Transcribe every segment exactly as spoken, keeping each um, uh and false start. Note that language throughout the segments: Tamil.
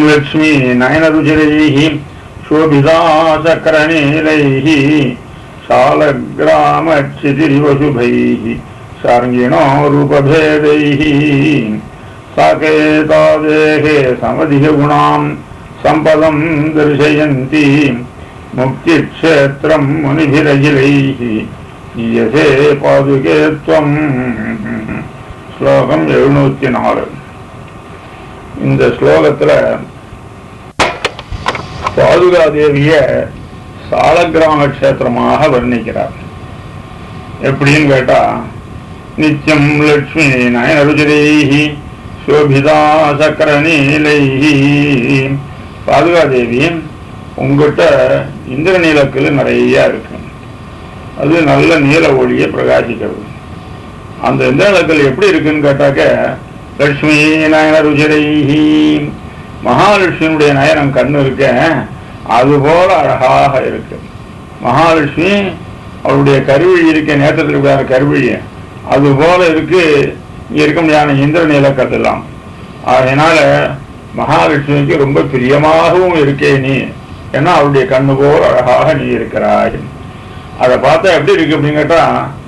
लक्ष्मी नयनरुचिरैः शोभिताचक्रनीलैः शालग्रामक्षितिरिवशुभैः शार्ङ्गिणो रूपभेदैः साकेतादेहे समधिगुणां सम्पदं दर्शयन्ति मुक्तिक्षेत्रं मुनिभिरखिलैः ईयसे पादुके त्वम्. श्लोकम எழுநூற்று நாலு. இந்த ஸ்லோகத்துல பாதுகாதேவிய சாலக்கிராம கஷேத்திரமாக வர்ணிக்கிறார். எப்படின்னு கேட்டா, நித்தியம் லட்சுமி நயனருச்சிரைஹி சோபிதா சக்கரநீலைஹி. பாதுகாதேவி உங்ககிட்ட இந்திரநீலக்கல் நிறைய இருக்கு. அது நல்ல நீல ஒளியை பிரகாசிக்கிறது. அந்த இந்திரநீலக்கல் எப்படி இருக்குன்னு கேட்டாக்க, லட்சுமி நயன ருச்சிரைஹி, மகாலட்சுமியுடைய நயனம் கண்ணு இருக்க அதுபோல அழகாக இருக்கு. மகாலட்சுமி அவருடைய கருவிழி இருக்க நேற்றத்திற்கான கருவிழி அதுபோல இருக்கு. இங்க இருக்க முடியாத இந்திரநீலக்கல் எல்லாம். அதனால மகாலட்சுமிக்கு ரொம்ப பிரியமாகவும் இருக்கே நீ. ஏன்னா அவருடைய கண்ணு போல அழகாக நீ இருக்கிறாய். அதை பார்த்தா எப்படி இருக்கு அப்படின்னு கேட்டா,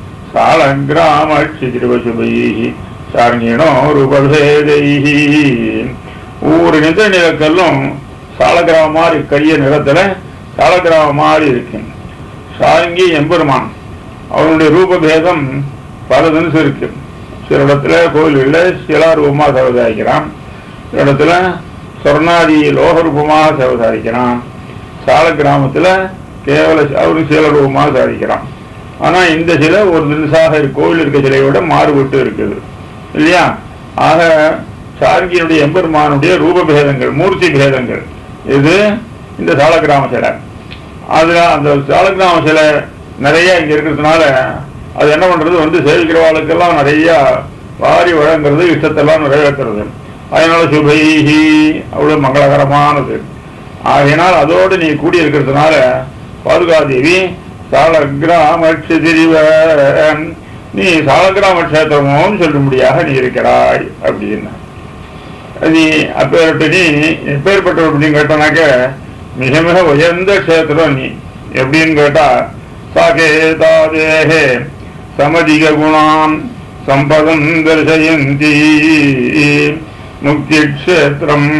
சாலங்கிராமட்சிதிருவசுபைஹி சார்ங்கிணோ ரூபபேதைஹி. ஒவ்வொரு நின்ற நிலக்கல்லும் சாலகிராம மாதிரி கரிய நிறத்துல சாலகிராம மாதிரி இருக்கு. சாரங்கி எம்பெருமான் அவனுடைய ரூபபேதம் பல தினசு இருக்கு. சில இடத்துல கோயில்களில் சிலாரூபமா சேவதாரிக்கிறான், சில இடத்துல சொர்ணாதி லோக ரூபமாக சேவதாரிக்கிறான், சால கிராமத்துல கேவல அவரு சீலரூபமாக சாதிக்கிறான். ஆனா இந்த சிலை ஒரு தினசாக கோவில் இருக்க சிலையோட மாறுபட்டு இருக்குது இல்லையா? ஆக சார்கியினுடைய எம்பெருமானுடைய ரூபபேதங்கள் மூர்த்தி பேதங்கள் இது இந்த சாலக்கிராம சிலை. அதுல அந்த சாலக்கிராம சிலை நிறைய இங்க இருக்கிறதுனால அது என்ன பண்றது, வந்து சேவிக்கிறவாளுக்கெல்லாம் நிறைய வாரி வழங்குறது, இஷ்டத்தெல்லாம் நிறைவேற்றுறது. அதனால சுபைஹி அவ்வளவு மங்களகரமானது. ஆகையினால் அதோடு நீ கூடி இருக்கிறதுனால பாதுகாதேவி சாலக்கிராமட்சிதிரிவ, நீ சாலக்கிராம கஷேத்திரமும் சொல்லும்படியாக நீ இருக்கிறாய் அப்படின்னா. நீ அப்பேற்பட்ட நீ எப்பேற்பட்ட அப்படின்னு கேட்டனாக்க மிக மிக உயர்ந்த கஷேத்திரம் நீ. எப்படின்னு கேட்டா, சாகேதாதேஹே சமதிக குணாம் சம்பதம் தர்சயந்தி முக்தி கஷேத்திரம்.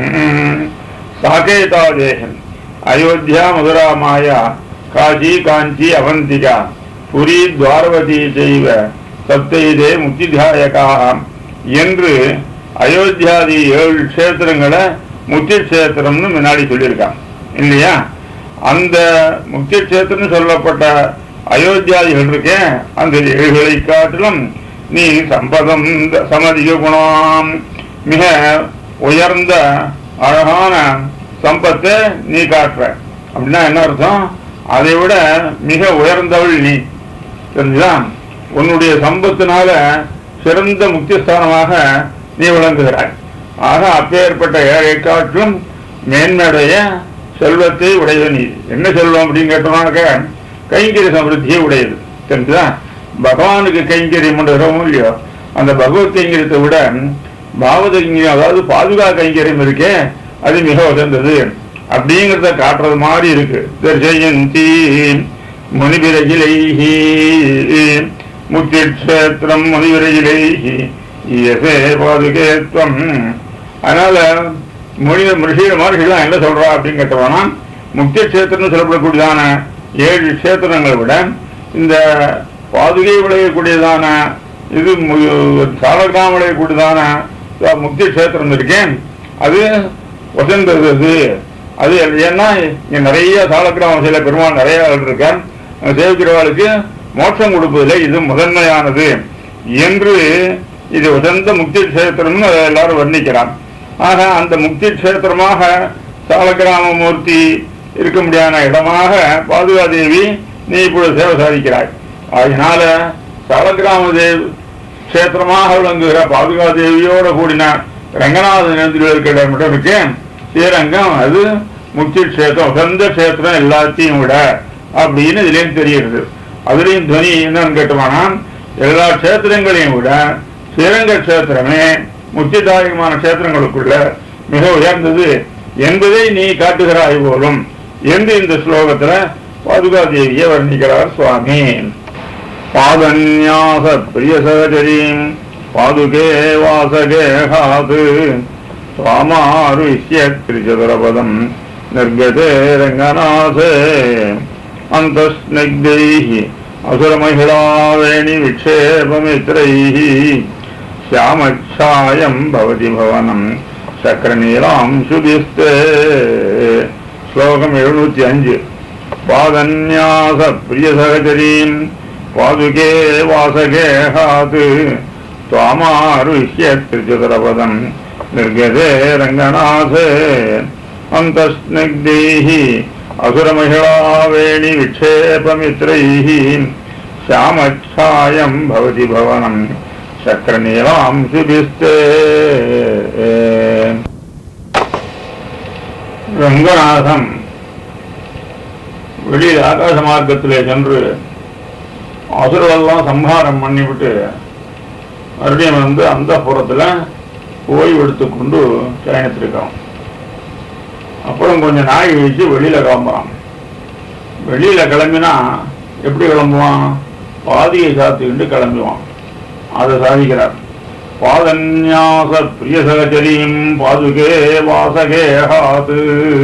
சாகேதாதேஹம் அயோத்தியா மதுரா மாயா காசி காஞ்சி அவந்திகா புரி துவாரவதி செய்வ சப்தைதே முக்திதாயகாக என்று அயோத்தியாதி ஏழு கஷேத்திரங்களை முக்தி கஷேத்திரம்னு முன்னாடி சொல்லியிருக்கான் இல்லையா? அந்த முக்தி கஷேத்திரம் சொல்லப்பட்ட அயோத்தியாதிகள் இருக்கேன், அந்த ஏழுகளை காட்டிலும் நீ சம்பதம் சமதிக குணம் மிக உயர்ந்த அழகான சம்பத்தை நீ காட்டுற. அப்படின்னா என்ன அர்த்தம்? அதை விட மிக உயர்ந்தவள் நீ. தெரிஞ்சுதான்? உன்னுடைய சம்பத்தினால சிறந்த முக்திஸ்தானமாக நீ விளங்குகிறாய். ஆக அப்பேற்பட்ட ஏழை காற்றும் மேன்மையுடைய செல்வத்தை உடைய நீ. என்ன செல்வம் அப்படின்னு கேட்டோம்னாக்க கைங்கரிய சமிருத்தியை உடையது. தெரிஞ்சுதான்? பகவானுக்கு கைங்கரியம் பண்ணுறோமோ இல்லையோ, அந்த பகவத் கைங்கரியத்தை விட பாவத கைங்கரியம், அதாவது பாதுகா கைங்கரியம் இருக்கே, அது மிக உயர்ந்தது அப்படிங்கிறத காட்டுறது மாதிரி இருக்கு. தர்சயந்தி முனிபிரகிலைஹி முக்தி கஷேத்திரம் முனிபிரகிலைஹி ஈயசே பாதுகே த்வம். அதனால மொழி ரிஷிகள் மகர்ஷிலாம் என்ன சொல்றா அப்படின்னு கேட்டோம்னா, முக்தி கஷேத்திரம்னு சொல்லப்படக்கூடியதான ஏழு கஷேத்திரங்களை விட இந்த பாதுகை விளையக்கூடியதான இது சாலகிராம விளையக்கூடியதான முக்தி கஷேத்திரம் இருக்கேன், அது வசந்தது. அது ஏன்னா இங்க நிறைய சாலக்கிராம சில பெருமாள் நிறைய இருக்கேன், சேவிக்கிறவாளுக்கு மோட்சம் கொடுப்பதில்லை, இது முதன்மையானது என்று இது உசந்த முக்தி கஷேத்திரம்னு எல்லாரும் வர்ணிக்கிறான். ஆக அந்த முக்தி கஷேத்திரமாக சாலக்கிராம மூர்த்தி இருக்க முடியாத இடமாக பாதுகாதேவி நீ இப்பொழுது சேவை சாதிக்கிறாய். அதனால சாலக்கிராம தேவி கஷேத்திரமாக விளங்குகிற பாதுகாதேவியோட கூடின ரங்கநாதன் இருக்கிற இடம் மட்டும் இருக்கேன் ஸ்ரீரங்கம், அது முக்தி கஷேத்திரம் உசந்த கஷேத்திரம் எல்லாத்தையும் விட அப்படின்னு இதுலேயும் தெரிகிறது. அதுலேயும் துவனி என்னன்னு கேட்டோம்னா, எல்லா கஷேத்திரங்களையும் விட ஸ்ரீரங்க கஷேத்திரமே முக்திதாயகமான கஷேத்திரங்களுக்குள்ள மிக உயர்ந்தது என்பதை நீ காட்டுகிறாய் போலும் என்று இந்த ஸ்லோகத்துல பாதுகாதேவியை வர்ணிக்கிறார் சுவாமி. பாதன்யாச பிரிய சகஜரீம் பாதுகே வாசகேகாது சுவாமாருஷ்ய திரிசதுரபதம் நிர்கதே ரங்கநாதே அந்தஸ்நக்தைஹி அசுரமகிழாவேணி விக்ஷேபமித்ரைஹி శ్యామఛాయం భవతి భవనం சக்கரநீலாம்சுபிஸ்தே. ஸ்லோகம் எழுநூத்தி அஞ்சு. பாதன்யாச பிரிய சகஜரீம் பாதுகே வாசகேஹாத் துவாமாருஷ்ய திரிசதுரபதம் நிர்கதே ரங்கநாதே அந்தஸ்நக்தைஹி அசுரமகிழாவேணி விக்ஷேபமித்ரைஹி శ్యామఛాయం భవతి భవనం சக்கரநீலாம்சுபிஸ்தே. ரங்கநாதன் வெளியில் ஆகாச மார்க்கத்திலே சென்று அசுரெல்லாம் சம்ஹாரம் பண்ணிவிட்டு மறுபடியும் வந்து அந்த புறத்துல ஓய்வு எடுத்துக்கொண்டு சயனித்திருக்கான். அப்புறம் கொஞ்சம் நாய் கழிச்சு வெளியில கிளம்புறான். வெளியில கிளம்பினா எப்படி கிளம்புவான்? பாதியை சாத்திக்கிட்டு கிளம்புவான். அதை சாதிக்கிறார். பாதன்யாச பிரிய சகஜரீம் பாதுகே வாசகேஹாத்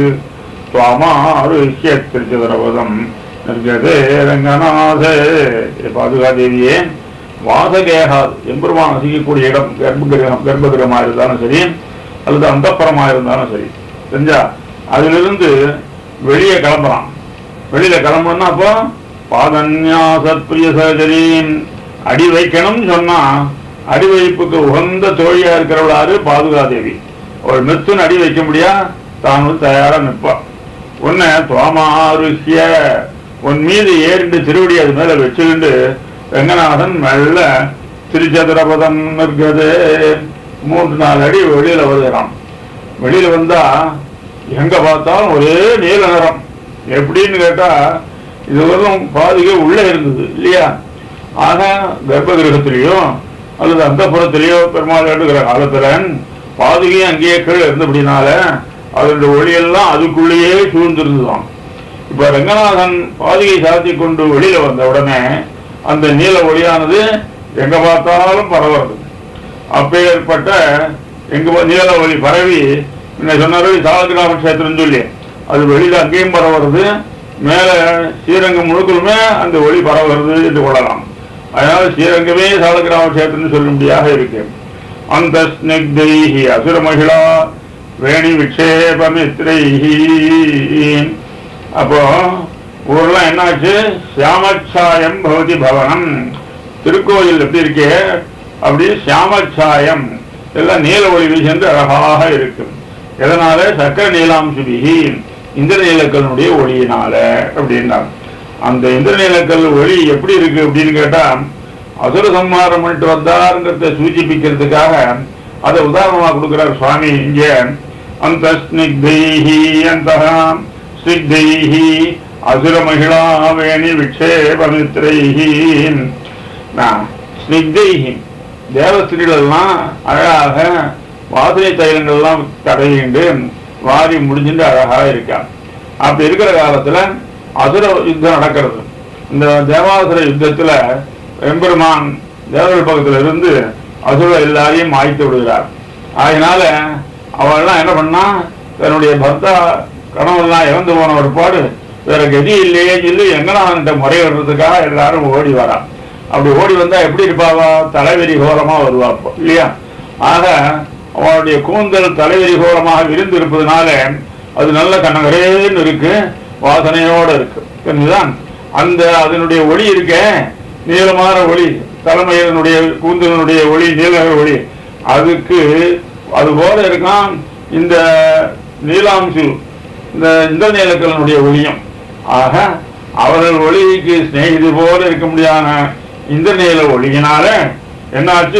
துவாமாருஷ்ய திரிசதுரபதம் நிர்கதே ரங்கநாதே. பாதுகாதேவியே, வாசகேஹாத் எம்பெருமான் வசிக்கக்கூடிய இடம் கர்ப்பகிரகம் கர்ப்பகிரகமாக இருந்தாலும் சரி அல்லது அந்தப்புறமாக இருந்தாலும் சரி தெரிஞ்சா அதிலிருந்து வெளியே கிளம்புறான். வெளியில கிளம்புனா அப்போ பாதன்யாச பிரிய சகஜரீம் அடி வைக்கணும்னு சொன்னா அடி வைப்புக்கு உகந்த தோழியா இருக்கிறவளாரு பாதுகாதேவி. அவள் மெத்துன்னு அடி வைக்க முடியா தான் தயாரா நிற்பா. உன்ன துவாமாருஷ்ய உன் மீது ஏறிண்டு திருவடி அது மேல வச்சுக்கிண்டு ரங்கநாதன் மெல்ல திரிசதுரபதம் நிற்கதே மூன்று நாலு அடி வெளியில வருகிறான். வெளியில வந்தா எங்க பார்த்தாலும் ஒரே நீல நிறம். எப்படின்னு கேட்டா இதுவரையும் பாதுகை உள்ள இருந்தது இல்லையா? ஆக கர்ப்ப கிரகத்திலேயோ அல்லது அந்த புறத்திலேயோ பெருமாள் எடுக்கிற காலத்துல பாதுகை அங்கேயே கீழே இருந்தபடினால அதனுடைய ஒளியெல்லாம் அதுக்குள்ளேயே சூழ்ந்திருந்துதான். இப்ப ரங்கநாதன் பாதுகை சாத்தி கொண்டு வெளியில வந்த உடனே அந்த நீல ஒளியானது எங்க பார்த்தாலும் பரவுறது. அப்பேற்பட்ட எங்க நீல ஒளி பரவி என்ன சொன்னாரு சாலக்கிராம கஷேத்திரம் சொல்லி அது வெளியில அங்கேயும் பரவுறது, மேல ஸ்ரீரங்கம் முழுக்கலுமே அந்த ஒளி பரவுறது என்று கொள்ளலாம். அதனால ஸ்ரீரங்கமே சாலக்கிராம கஷேத்திரம் சொல்லும்படியாக இருக்கு. அந்த ஸ்னிக்தைஹி அசுர மகிழா வேணி விக்ஷேபமித்ரைஹி. அப்போ ஊர்லாம் என்னாச்சு? சியாமச்சாயம் பவதி பவனம். திருக்கோயில் எப்படி இருக்கே அப்படி சியாமச்சாயம் எல்லாம் நீல ஒளி வீசென்று அழகாக இருக்கு. எதனால? சக்கர நீலாம்சுபிகி இந்திர நீலக்கல்னுடைய ஒளியினால அப்படின்னாங்க. அந்த இந்திர நீலக்கல் ஒளி எப்படி இருக்கு அப்படின்னு கேட்டா அசுர சம்ஹாரம் பண்ணிட்டு வந்தாருங்கிறத சூச்சிப்பிக்கிறதுக்காக அதை உதாரணமா கொடுக்கிறார் சுவாமி இங்க. அந்த ஸ்னிக்தைஹி அந்த ஸ்னிக்தைஹி அசுர மகிழா வேணி விக்ஷேபமித்ரைஹி. ஸ்னிக்தைஹி தேவஸ்திரீகளெல்லாம் அழகாக வாசனை தைலங்கள்லாம் தடையிண்டு வாரி முடிஞ்சுட்டு அழகாக இருக்காங்க. அப்படி இருக்கிற காலத்துல அசுர யுத்தம் நடக்கிறது. இந்த தேவாசுர யுத்தத்துல எம்பெருமான் தேவர்கள் பக்கத்துல இருந்து அசுர எல்லாரையும் மாய்த்து விடுகிறார். அதனால அவள்லாம் என்ன பண்ணா தன்னுடைய பர்த்தா கணவெல்லாம் இறந்து போன ஒரு பாடு வேற கதி இல்லையே சொல்லி எங்கனான்ட்ட முறையிடுறதுக்காக எல்லாரும் ஓடி வரா. அப்படி ஓடி வந்தா எப்படி இருப்பாவா? தலைவெறி கோலமா வருவா இல்லையா? ஆக அவனுடைய கூந்தல் தலைவெறி கோலமாக விரிந்து இருப்பதனால அது நல்ல கண்ணகரேன்னு இருக்கு, வாசனையோட இருக்கு. தெரிஞ்சுதான் அந்த அதனுடைய ஒளி இருக்க நீளமான ஒளி, தலைமையினுடைய கூந்தலினுடைய ஒளி நீல ஒளி, அதுக்கு அது போல இருக்கான் இந்த நீலாம்சு இந்த இந்திர நீலக்கலனுடைய ஒளியும். ஆக அவர்கள் ஒளிக்கு சிநேகிது போல இருக்க முடியாத இந்திர நீல ஒளியினால என்னாச்சு?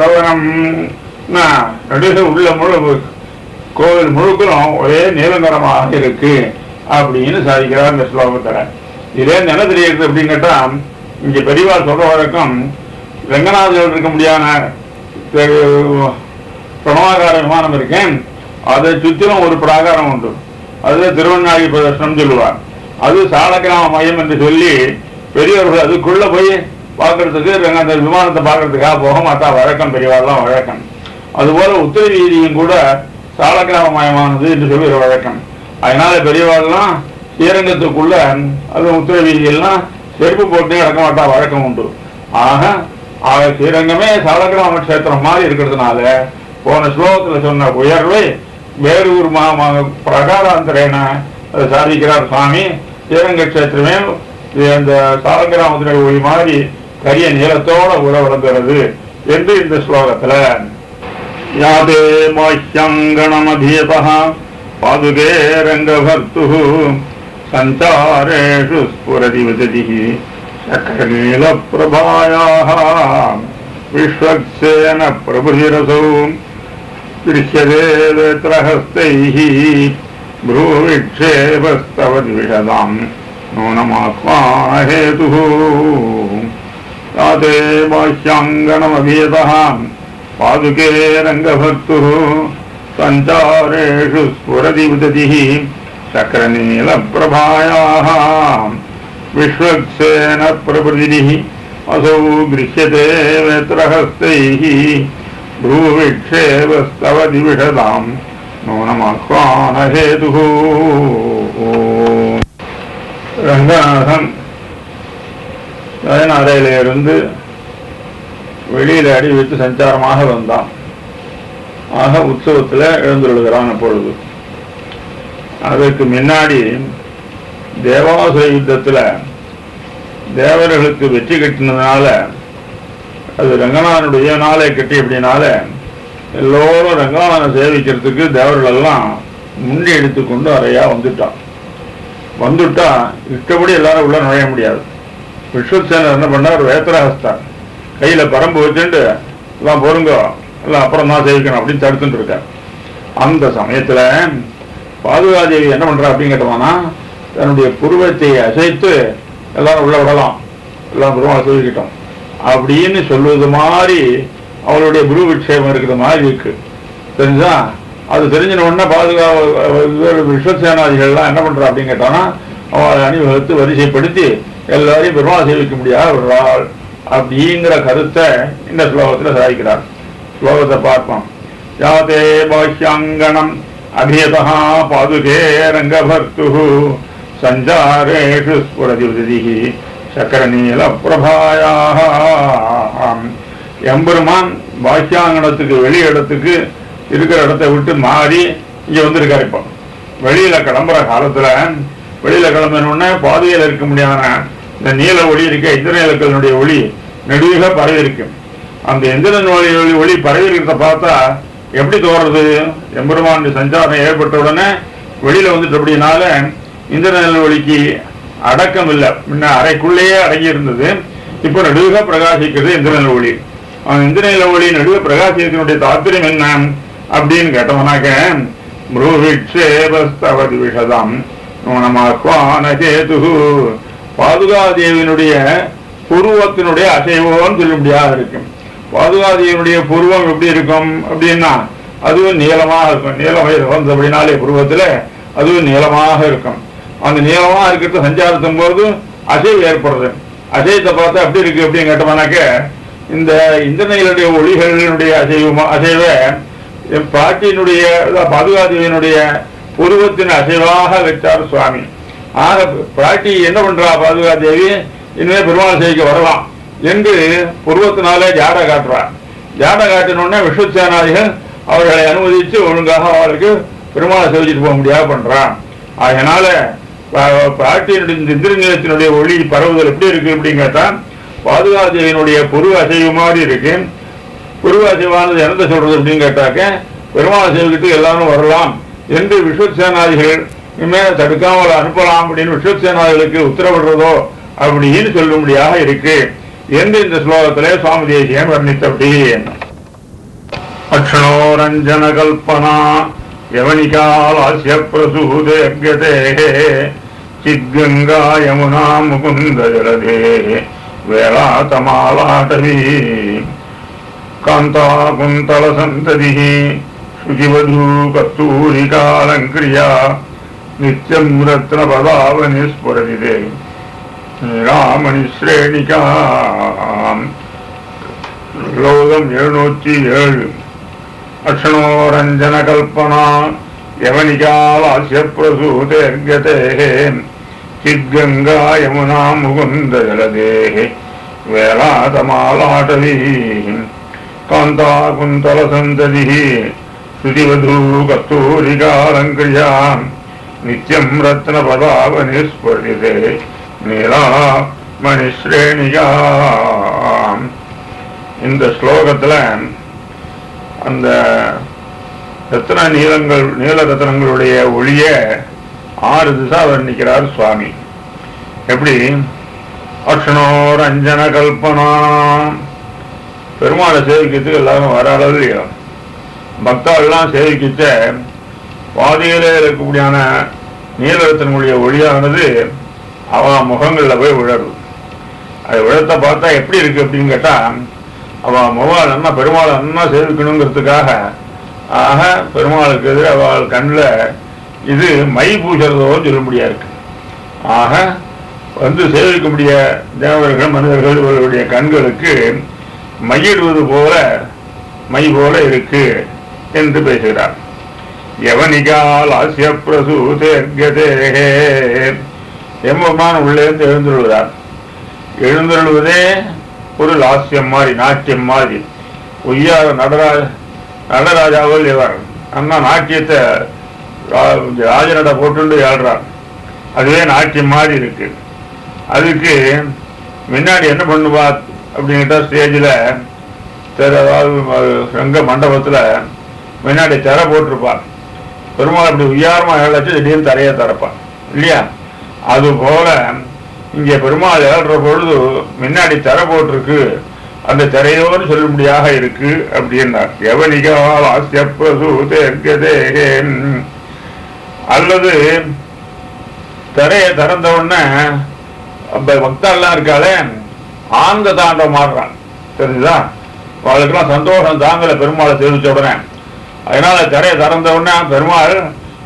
உள்ள முழு கோவில் முழுக்களும் ஒரே நீலநிறமாக இருக்கு அப்படின்னு சாதிக்கிறார் இந்த ஸ்லோகத்துல. இதே என்ன தெரியுது அப்படின்னு கேட்டா இங்க பெரியவா சொல்ற வழக்கம் ரங்கநாதர் இருக்க முடியாத பிரணவாகார விமானம் இருக்கேன் அதை சுற்றிலும் ஒரு பிராகாரம் உண்டு. அது திருவண்ணாழி பிரதர்ஷனம் சொல்லுவார். அது சாலக்கிராம மையம் என்று சொல்லி பெரியவர்கள் அதுக்குள்ள போய் பார்க்கறதுக்கு அந்த விமானத்தை பார்க்கறதுக்காக போக மாட்டா வழக்கம், பெரியவாள்லாம் வழக்கம். அதுபோல உத்தர வீதியும் கூட சாலக்கிராம மயமானது என்று சொல்லி ஒரு வழக்கம். அதனால பெரியவாள்லாம் ஸ்ரீரங்கத்துக்குள்ள அது உத்தர வீதியெல்லாம் செருப்பு போட்டு நடக்க மாட்டா வழக்கம் உண்டு. ஆக ஆக ஸ்ரீரங்கமே சாலக்கிராம கஷேத்திரம் மாதிரி இருக்கிறதுனால போன ஸ்லோகத்துல சொன்ன உயர்வை வேறு ஒரு பிரகாராந்தரேன அதை சாதிக்கிறார் சுவாமி. ஸ்ரீரங்க கஷேத்திரமே அந்த சாலக்கிராமத்தினுடைய ஒளி மாதிரி கரிய நீளத்தோட உற வளர்கிறது என்று இந்த ஸ்லோகத்துல யாதே மாஹ்யங்கணமதீபஹ பாதுகே ரங்கபர்த்துஹ சஞ்சாரேஷு ஸ்புரதி விததிஹி சக்கரநீல பிரபாயாஹ விஸ்வக்சேன பிரபுதிரசௌ திருஷ்யதே வேத்ரஹஸ்தைஹி ப்ரூவிக்ஷேபஸ்தவத்விஷதாம் நூனமாத்மாஹேதுः யாதே பாஹ்யாங்கணமதீபஹ பாதுகே ரங்கபர்த்துः சஞ்சாரேஷு ஸ்புரதி விததிஹி சக்கரநீல பிரபாயாஹ விஸ்வக்சேன பிரபுதிரிஹி அசௌ கிருஹ்யதே வேத்ரஹஸ்தைஹி ப்ரூவிக்ஷேபஸ்தவத்விஷதாம் நூனமாத்மாஹேதுः. ரங்கநாதன் அறையிலிருந்து வெளியில அடி வைத்து சஞ்சாரமாக வந்தான். ஆக உற்சவத்தில் எழுந்துள்ளுகிறான். அப்பொழுது அதற்கு முன்னாடி தேவாசுர யுத்தத்தில் தேவர்களுக்கு வெற்றி கட்டினதுனால அது ரங்கநாதனுடைய நாளை கட்டி அப்படின்னால எல்லோரும் ரங்கநாதனை சேவிக்கிறதுக்கு தேவர்கள் எல்லாம் முண்டி எடுத்துக்கொண்டு அறையா வந்துட்டான். வந்துட்டா இஷ்டப்படி எல்லாரும் உள்ள நுழைய முடியாது. விஸ்வசேனர் என்ன பண்ணார், வேத்ரஹஸ்தான் கையில பரம்பு வச்சுட்டு எல்லாம் பொறுங்க எல்லாம் அப்புறம் தான் சேவிக்கணும் அப்படின்னு தடுத்துட்டு இருக்கார். அந்த சமயத்துல பாதுகாதேவி என்ன பண்றா அப்படின்னு கேட்டோம்னா தன்னுடைய புருவத்தை அசைத்து எல்லாரும் உள்ள விடலாம், எல்லாம் புருவம் சேவிக்கிட்டோம் அப்படின்னு சொல்வது மாதிரி அவளுடைய குரு விட்சேபம் இருக்கிற மாதிரி இருக்கு. தெரிஞ்சா அது தெரிஞ்சின உடனே பாதுகாப்பு விஸ்வசேனாதிகள்லாம் என்ன பண்றா அப்படின்னு கேட்டோம்னா அவளை அணிவகுத்து வரிசைப்படுத்தி எல்லாரையும் பெருமாள் சேவிக்க முடியாத விடுறாள் அப்படிங்கிற கருத்தை இந்த ஸ்லோகத்துல சாதிக்கிறார். ஸ்லோகத்தை பார்ப்போம். யாதே பாஹ்யாங்கணம் அபியதா பாதுகே ரங்கபர்த்துஹ சஞ்சாரேஷு ஸ்புரதி விததிஹி சக்கரநீல பிரபாயாஹ. எம்பெருமான் பாஹ்யாங்கணத்துக்கு வெளி இடத்துக்கு இருக்கிற இடத்தை விட்டு மாறி இங்க வந்திருக்காரு. இப்போ வெளியில கிளம்புற காலத்துல வெளியில கிளம்பினோடனே பாதையில இருக்க முடியாத இந்த நீல ஒளி இருக்க இந்திரநீலக்கலினுடைய ஒளி நெடுக பரவி இருக்கு. அந்த இந்திரன் ஒளி ஒளி ஒளி பரவி இருக்கிறத பார்த்தா எப்படி தோறது, எம்பெருமான் சஞ்சாரம் ஏற்பட்ட உடனே வெளியில வந்துட்டு அப்படின்னால இந்திரநீல ஒளிக்கு அடக்கம் இல்லை. முன்ன அறைக்குள்ளேயே அடங்கி இருந்தது, இப்போ நெடுக பிரகாசிக்கிறது இந்திரநீல ஒளி. அந்த இந்திரநீல ஒளி நெடுக பிரகாசிக்கிறதுடைய தாத்பரியம் என்ன அப்படின்னு கேட்டவனாக்க ப்ரூவிக்ஷேபஸ்தவத்விஷதாம் நூனமாத்மாஹேதுः பாதுகாதேவியினுடைய புருவத்தினுடைய அசைவோன்னு சொல்ல முடியாது இருக்கும். பாதுகாதேவியினுடைய புருவம் எப்படி இருக்கும் அப்படின்னா அதுவும் நீளமாக இருக்கும். நீளம் வந்த அப்படின்னாலே புருவத்துல அதுவும் நீளமாக இருக்கும். அந்த நீளமாக இருக்கிறது சஞ்சாரத்தும் போது அசைவு ஏற்படுறது. அசைவத்தை பார்த்தா எப்படி இருக்கு அப்படின்னு கேட்டோம்னாக்க இந்த இந்திரநீலுடைய ஒளிகளினுடைய அசைவு அசைவை பாட்டியினுடைய பாதுகாதேவியினுடைய புருவத்தின் அசைவாக வச்சார் சுவாமி. ஆக பிராட்டி என்ன பண்றா, பாதுகாதேவி இனிமே பெருமாள் சேவிக்க வரலாம் என்று புருவத்தினாலே ஜாட காட்டுறார். ஜாட காட்டினோடனே விஸ்வசேனாதிகள் அவர்களை அனுமதிச்சு ஒழுங்காக அவர்களுக்கு பெருமாளை சேவிச்சுட்டு போக முடியாது பண்றான். அதனால பிராட்டியினுடைய இந்திரநீலத்தினுடைய ஒளி பரவுதல் எப்படி இருக்கு அப்படின்னு கேட்டா பாதுகாதேவியினுடைய புருவ அசைவு மாதிரி இருக்கு. புருவ அசைவானது என்னத்தை சொல்றது அப்படின்னு கேட்டாக்க பெருமாளை சேவிக்கிட்டு எல்லாரும் வரலாம் என்று விஸ்வசேனாதிகள் இனிமேல் தடுக்காமல் அனுப்பலாம் அப்படின்னு விஸ்வசேனாதிகளுக்கு உத்தரவிடுறதோ அப்படின்னு சொல்லும்படியாக இருக்கு என்று இந்த ஸ்லோகத்திலே சுவாமி தேசியம் வர்ணித்தபடி. அக்ஷணோரஞ்சன கல்பனா யவனிகாலாஸ்ய பிரசூதே சித்கங்கா யமுனா முகுந்த ஜலதே வேளாதமாலாடவி காந்தா குந்தல சந்ததி சுஜிவது கஸ்தூரிகாலங்கிரியா நித்யம் ரத்ன பதாவனி ஸ்புரதிதே ராமணி ஸ்ரேணிகாம். ஸ்லோகம் எழுநூற்றி ஏழு. அக்ஷணோரஞ்சன கல்பனா யவனிகாலாஸ்ய பிரசூதேர்கதேஹே சித்கங்கா யமுனா முகுந்த ஜலதேஹே வேலாதமாலாடவி காந்தா குந்தல சந்ததிஹி சுதிவது கஸ்தூரிகாலங்கிரியா நித்யம் ரத்ன பதாவனி ஸ்புரதிதே நீலா மணிஸ்ரேணிகா. இந்த ஸ்லோகத்துல அந்த ரத்ன நீலங்கள் நீல ரத்னங்களுடைய ஒளிய ஆறு திசா வர்ணிக்கிறார் சுவாமி. எப்படி? அக்ஷணோர் அஞ்சன கல்பனா. பெருமாளை சேவிக்கிறதுக்கு எல்லாரும் வர அளவு இல்லையோ, பக்தாள்லாம் சேவிக்கிச்ச பாதையிலே இருக்கக்கூடியான நீலரத்தனுடைய ஒளியானது அவ முகங்கள்ல போய் விழருது. அது விழத்தை பார்த்தா எப்படி இருக்கு அப்படின்னு கேட்டா, அவ முகம் நல்லா பெருமாளை நல்லா சேவிக்கணுங்கிறதுக்காக ஆக பெருமாளுக்கு எதிர அவள் கண்ணில் இது மை பூசுறதோன்னு சொல்ல முடியா இருக்கு. ஆக வந்து சேவிக்க முடிய தேவர்கள் மனிதர்கள் இவர்களுடைய கண்களுக்கு மையிடுவது போல மை போல இருக்கு என்று பேசுகிறார். யவனிகால் ஆசிய பிரசூதேர்கதேஹே. எம்பெருமான உள்ளேந்து எழுந்துள்ளார். எழுந்துள்ளுவதே ஒரு லாஸ்யம் மாதிரி, நாட்டியம் மாதிரி. ஒய்யார நடராஜ நடராஜாவில் இவர் அண்ணா நாட்டியத்தை ராஜநட போட்டு ஏழ்றார். அதுவே நாட்டியம் மாதிரி இருக்கு. அதுக்கு முன்னாடி என்ன பண்ணுவா அப்படின்னுட்டா, ஸ்டேஜில் தெர அதாவது ரங்க மண்டபத்தில் முன்னாடி திரை போட்டிருப்பார். பெருமாள் அப்படி உயரமா ஏழாச்சு திடீர்னு தரையை திறப்பான் இல்லையா? அது போல இங்கே பெருமாள் ஏழ்ற பொழுது முன்னாடி திரை போட்டிருக்கு. அந்த திரையோடு சொல்லும்படியாக இருக்கு அப்படின்னார். எவனிகால் ஆசிய பிரசூதேர்கதே. அல்லது திரையை திறந்த உடனே பக்தெல்லாம் இருக்காளே ஆந்த தாண்டம் மாறுறான். தெரிஞ்சுதா? அவளுக்கெல்லாம் சந்தோஷம் தாங்கல பெருமாளை தெரிவிச்ச உடனே. அதனால திரையை திறந்த உடனே பெருமாள்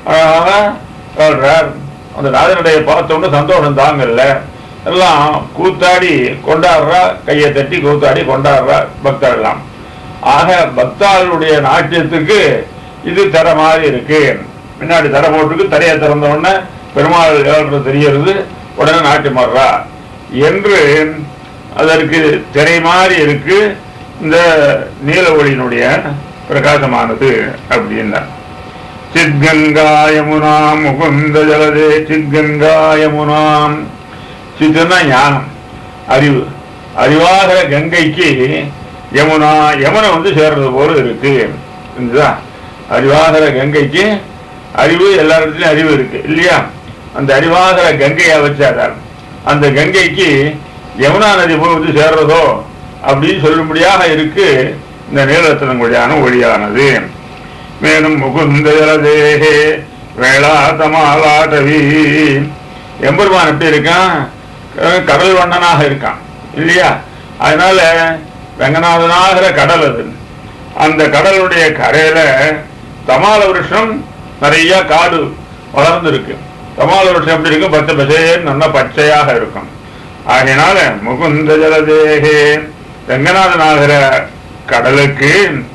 அந்த ராஜனுடைய பார்த்த உடனே சந்தோஷம் தாங்கல்ல, எல்லாம் கூத்தாடி கொண்டாடுறா, கையை தட்டி கூத்தாடி கொண்டாடுறா பக்தர்கள்லாம். ஆக பக்தாளுடைய நாட்டியத்துக்கு இது தர மாதிரி இருக்கு. முன்னாடி தர போட்டுருக்கு, தரையை திறந்த உடனே பெருமாள் ஏழ்றது தெரியறது, உடனே நாட்டியம் மாறுறா என்று அதற்கு திரை மாதிரி இருக்கு இந்த நீல ஒளியினுடைய பிரகாசமானது அப்படின்னா. சித்கங்கா யமுனா முகுந்த ஜலதே. சித்கங்கா யமுனாம். சித்துன்னா ஞானம், அறிவு. அறிவாகிற கங்கைக்கு யமுனா யமுனை வந்து சேர்றது போல இருக்கு. அறிவாகிற கங்கைக்கு அறிவு, எல்லா இடத்துலயும் அறிவு இருக்கு இல்லையா? அந்த அறிவாகிற கங்கையை வச்சார். அந்த கங்கைக்கு யமுனா நதி போய் வந்து சேர்றதோ அப்படின்னு சொல்லும்படியாக இருக்கு இந்த நீலரத்னங்களுடையான ஒளியானது. மேலும் முகுந்த ஜலதேஹே வேளாதமாலாடவி. எம்பெருமான் எப்படி இருக்கான்? கடல் வண்ணனாக இருக்கான் இல்லையா? அதனால ரங்கநாதனாகிற கடல் அது. அந்த கடலுடைய கரையில தமால விருஷம் நிறைய காடு வளர்ந்து இருக்கு. தமால விருஷம் எப்படி இருக்கும்? பச்சை பசேன்னு நல்லா பச்சையாக இருக்கும். ஆகையினால முகுந்த ஜலதேஹே ரங்கநாதனாகிற கடலுக்கு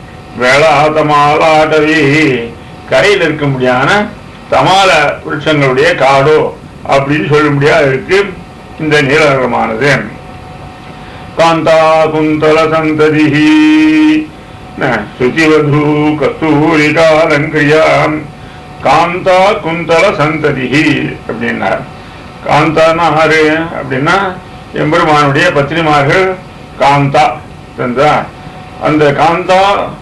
வேளாதமாலாடவி கரையில் இருக்க முடியாத தமால விருட்சங்களுடைய காடோ அப்படின்னு சொல்ல முடியாது இருக்கு இந்த நீலரமானது. காந்தா குந்தல சந்ததிஹி சுதிவது கஸ்தூரிகாலங்கிரியா. காந்தா குந்தல சந்ததிஹி அப்படின்னார். காந்தானா ஆறு அப்படின்னா எம்பெருமானுடைய பத்னிமார்கள் காந்தா. அந்த காந்தா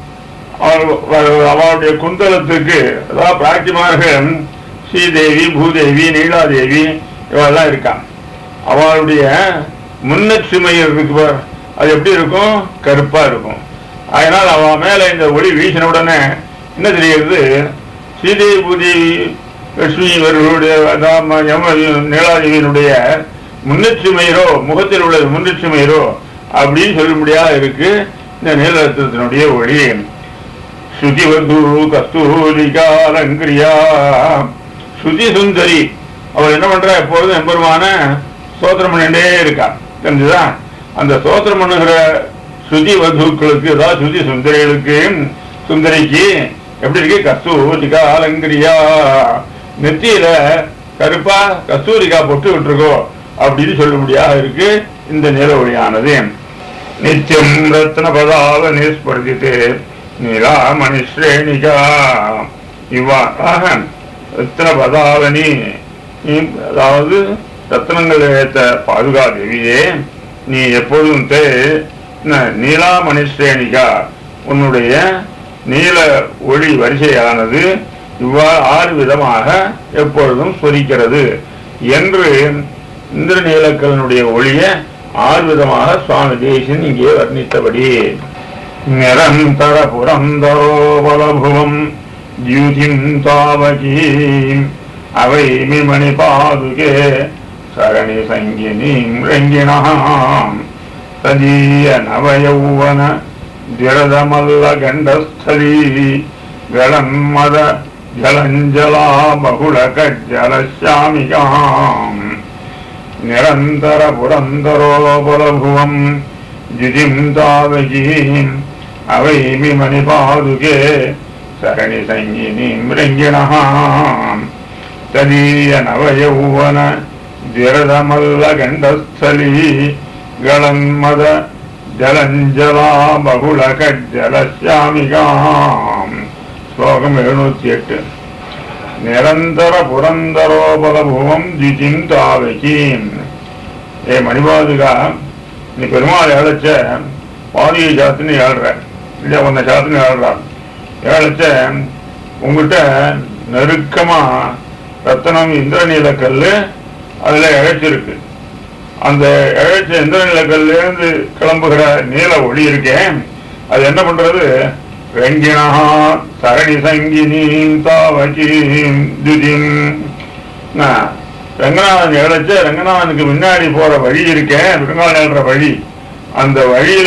அவளுடைய குந்தலத்துக்கு அதாவது பிராட்டிமார்கள் ஸ்ரீதேவி, பூதேவி, நீலாதேவி இவெல்லாம் இருக்கான். அவளுடைய முன்னச்சுமையில் இருக்கு, அது எப்படி இருக்கும்? கருப்பா இருக்கும். அதனால் அவ மேல இந்த ஒளி வீசின உடனே என்ன தெரிகிறது? ஸ்ரீதேவி, பூதேவி, லட்சுமி இவர்களுடைய நீலாதேவியினுடைய முன்னச்சுமையரோ, முகத்தில் உள்ள முன்னச்சுமையரோ அப்படின்னு சொல்லும்படியாக இருக்கு இந்த நீலரத்னத்தினுடைய ஒளி. ஸ்ருதிவது கஸ்தூரிகாலங்கிரியா. ஸ்ருதி சுந்தரி அவள் என்ன பண்றா, எப்பொழுதும் எம்பெருமான ஸ்தோத்திரம் பண்ணிட்டே இருக்கா. தெரிஞ்சுதா? அந்த ஸ்தோத்திரம் பண்ணுகிற ஸ்ருதி வதுக்களுக்கு, அதாவது ஸ்ருதி சுந்தரிகளுக்கு, சுந்தரிக்கு எப்படி இருக்கு? கஸ்தூரிகாலங்கிரியா, நெத்தியில கருப்பா கஸ்தூரிக்கா பொட்டு விட்டுருக்கோ அப்படின்னு சொல்லும்படியாக இருக்கு இந்த நில ஒளியானது. நித்தியம் ரத்ன பதாவ நிஸ்பர்தித்தே நீலாமணி ஸ்ரேணிகா. இவ்வாறாக ரத்ன பதாவனி, அதாவது ரத்னங்கள் ஏற்ற பாதுகா தேவியே, நீ எப்போதும் தே நீலாமணி ஸ்ரேணிகா, உன்னுடைய நீல ஒளி வரிசையானது இவ்வாறு ஆறு விதமாக எப்பொழுதும் சொரிக்கிறது என்று இந்திரநீலக்கலனுடைய ஒளிய ஆறு விதமாக சுவாமி தேசிகன் இங்கே வர்ணித்தபடி நிரந்தர புரந்தரோபலபுவம் த்யுதிம் தாவகீம் அவை மிமணி பாதுகே சரணி சங்கினீம் ரங்கிணாம் ததீய நவயௌவன திரதமல்ல கண்டஸ்தலீ கலன்மத ஜலஞ்சலா பகுள கஜ்ஜலஸ்யாமிகாம் நிரந்தர புரந்தரோபலபுவம் த்யுதிம் தாவகீம் அவை மிமணி பாதுகே சரணி சங்கினீம் ரங்கிணாம் ததீய நவயௌவன திரதமல்ல கண்டஸ்தலீ கலன்மத ஜலஞ்சலா பகுள கஜ்ஜலஸ்யாமிகாம். ஸ்லோகம் எழுநூத்தி எட்டு. நிரந்தர புரந்தரோபலபுவம் த்யுதிம் தாவகீம். ஏ மணிபாதுகா, நீ பெருமாள் ஏழைச்ச பாதியை சாத்துன்னு ஏழ்ற இல்லையா? உன்னை சாத்துன்னு ஏழ்றான். ஏழைச்ச உங்ககிட்ட நெருக்கமா ரத்தனம் இந்திரநீலக்கல் அதுல இழைச்சிருக்கு. அந்த இழைச்ச இந்திரநீலக்கல்ல இருந்து கிளம்புகிற நீல ஒளி இருக்கேன், அது என்ன பண்றது? ரங்கிணா சரணி சங்கினீம் தாவகீம் த்யுதிம். ரங்கநாதன் இழைச்ச ரங்கநாதனுக்கு முன்னாடி போற வழி இருக்கேன், ரங்கநாதன் ஏழ்ற வழி, அந்த வழியில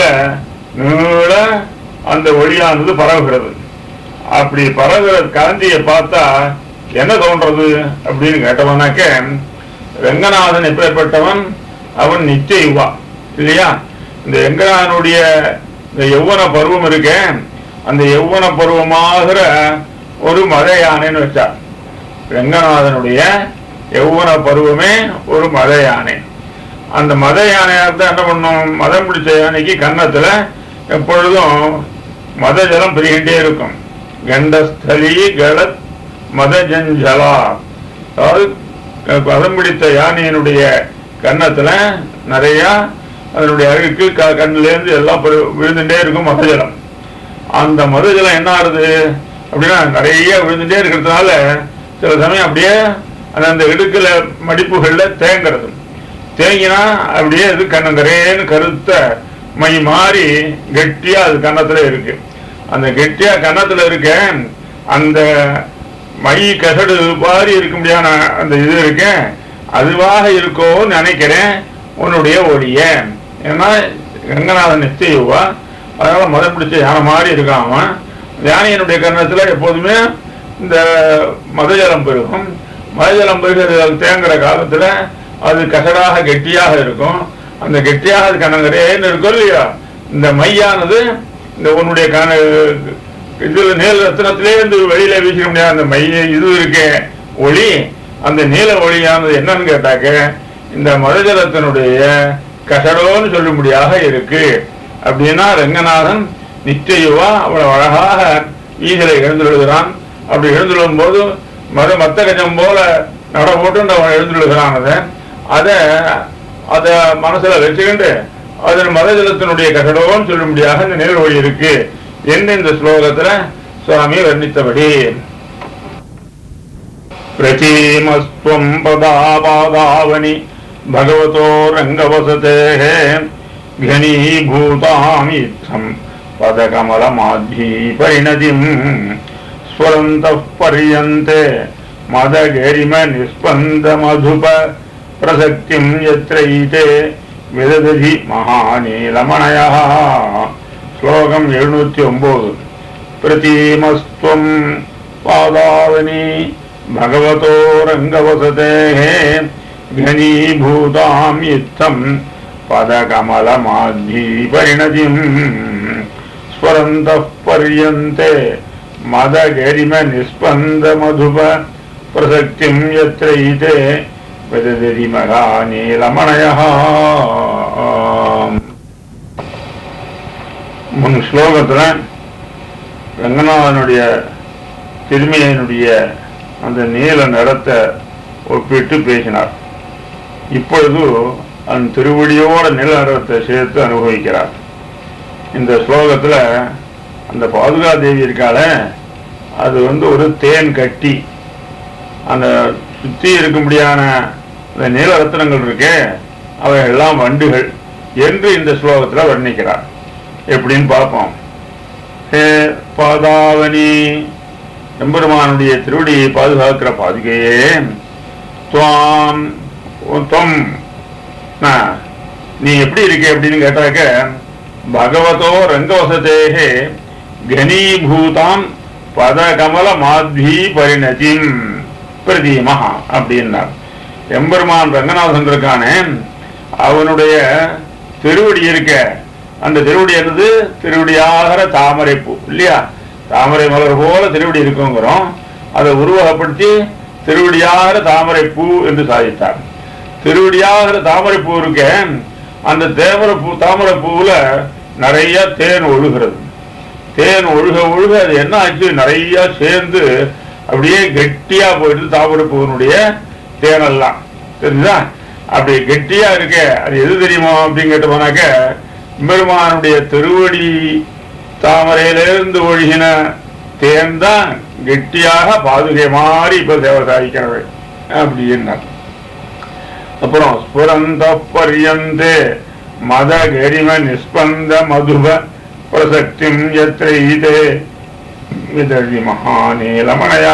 நீள அந்த ஒளியானது பரவுகிறது. அப்படி பரவுகிற காந்தியை பார்த்தா என்ன தோன்றது அப்படின்னு கேட்டவனாக்க, ரங்கநாதன் எப்பேற்பட்டவன்? அவன் நித்திய யுவா இல்லையா? இந்த ரங்கநாதனுடைய இந்த யௌவன பருவம் இருக்கேன், அந்த யௌவன பருவமாகிற ஒரு மத யானைன்னு வச்சார். ரங்கநாதனுடைய யௌவன பருவமே ஒரு மத யானை. அந்த மத யானையார்தான் என்ன பண்ணும்? மதம் பிடிச்ச யானைக்கு கன்னத்துல எப்பொழுதும் மத ஜலம் பெருகின்றே இருக்கும். கண்டஸ்தலி கலத் மதஜஞ்சலா, அதாவது மதம் பிடித்த யானையினுடைய கன்னத்துல நிறைய அதனுடைய அழுக்கு கண்ணுல இருந்து எல்லாம் விழுந்துட்டே இருக்கும் மதஜலம். அந்த மதஜலம் என்ன ஆகுது அப்படின்னா நிறைய விழுந்துட்டே இருக்கிறதுனால சில சமயம் அப்படியே அந்த இடுக்குல மடிப்புகள்ல தேங்கிறது. தேங்கினா அப்படியே அது கண்ணங்கரேன்னு கருத்த மை மாறி கெட்டியா அது கன்னத்துல இருக்கு. அந்த கெட்டியா கன்னத்துல இருக்க அந்த மை கசடு பாரி இருக்க முடியாத அந்த இது இருக்கு, அதுவாக இருக்கோன்னு நினைக்கிறேன் உன்னுடைய ஒளிய. ஏன்னா ரங்கநாதன் நிச்சயவா, அதனால மதம் பிடிச்ச யானை மாதிரி இருக்கான் அவன். யானையினுடைய கன்னத்துல எப்போதுமே இந்த மதஜலம் பெருகும். மதஜலம் பெருகிறது தேங்குற காலத்துல அது கசடாக கெட்டியாக இருக்கும். அந்த கெட்டியாக அது கண்ணங்கரேன்னு இருக்கும் இல்லையா? இந்த மையானது இந்த உன்னுடைய கண இதுல நீல ரத்னத்திலே இருந்து வெளியில வீசிக்க முடியாது அந்த மைய இது இருக்க ஒளி. அந்த நீல ஒளியானது என்னன்னு கேட்டாக்க இந்த மதஜலத்தினுடைய கசடோன்னு சொல்லும்படியாக இருக்கு. அப்படின்னா ரங்கநாதன் நிச்சயவா அவ்வளவு அழகாக ஈசலை எழுந்துள்ளுகிறான். அப்படி எழுந்துள்ளும் போது மத மத்த கஜம் போல நட போட்டு அவன் எழுந்துள்ளுகிறான். அதை அத அத மனசுல வச்சுக்கிண்டு அதன் மதஜலத்தினுடைய கசடோன்னு சொல்லும்படியாக இந்த நீல ஒளி இருக்கு என்று இந்த ஸ்லோகத்துல சுவாமி வர்ணித்தபடி பிரச்சீமஸ்வம் பதாபாதாவனி பகவதோ ரங்கவசதே கணீபூதாமித்தம் பதகமலமாத்பீ பரிணதிம் ஸ்வரந்தः பர்யந்தே மதகரிம நிஸ்பந்த மதுப பிரசக்திம் யத்ரைதே விதததி மகாநீலமணயः. ஸ்லோகம் எழுநூத்தி ஒன்பது. பிரதீமஸ்துவம் பாதாவனி பகவதோ ரங்கவசதேஹ கணீபூதாம் யுத்தம் பதகமலமாத்வி பரிணதிம் ஸ்வரந்தः பர்யந்தே மதகரிம நிஸ்பந்த மதுப பிரசக்திம் யத்ரைதே வததி மகா நீலமணயः. முன் ஸ்லோகத்துல ரங்கநாதனுடைய திருமையினுடைய அந்த நீல நிறத்தை ஒப்பிட்டு பேசினார். இப்பொழுது அந்த திருவடியோட நில நிறத்தை சேர்த்து அனுபவிக்கிறார். இந்த ஸ்லோகத்துல அந்த பாதுகா தேவி இருக்கால, அது வந்து ஒரு தேன் கட்டி, அந்த சுத்தி இருக்கும்படியான அந்த நீல ரத்னங்கள் இருக்கே அவை எல்லாம் வண்டுகள் என்று இந்த ஸ்லோகத்துல வர்ணிக்கிறார். எப்படின்னு பார்ப்போம். ஹே பாதாவனி, எம்பெருமானுடைய திருவடியை பாதுகாக்கிற பாதுகையே, துவாம் துவம் நீ எப்படி இருக்க அப்படின்னு கேட்டாக்க, பகவதோ ரங்கவசதேஹே கணீபூதாம் பதகமல மாத்வி பரிணதிம் பிரதீமஹா அப்படின்னார். எம்பெருமான் ரங்கநாதன் இருக்கானே, அவனுடைய திருவடி இருக்க, அந்த திருவடி என்னது, திருவடியாகிற தாமரை பூ இல்லையா, தாமரை மலர் போல திருவடி இருக்குங்கிறோம். அதை உருவகப்படுத்தி திருவடியாகிற தாமரை பூ என்று சாதித்தார். திருவடியாகிற தாமரை பூ இருக்க, அந்த தேமரை பூ தாமரை பூவுல நிறைய தேன் ஒழுகிறது. தேன் ஒழுக ஒழுக அது என்ன ஆச்சு, நிறைய சேர்ந்து அப்படியே கெட்டியா போயிட்டு தாமரை பூவினுடைய தேனெல்லாம் தெரிஞ்சுதா, அப்படி கெட்டியா இருக்க. அது எது தெரியுமோ அப்படின்னு கேட்டு போனாக்க, பெருமானுடைய திருவடி தாமரையிலிருந்து ஒழுகின தேன் தான் கெட்டியாக பாதுகை மாறி இப்ப சேவை சாதிக்கிறது அப்படின்னா. அப்புறம் ஸ்புரந்த பர்யந்தே மத கரிம நிஸ்பந்த மதுப பிரசக்திம் யத்ரைதே விதழி மகாநீலமணயா.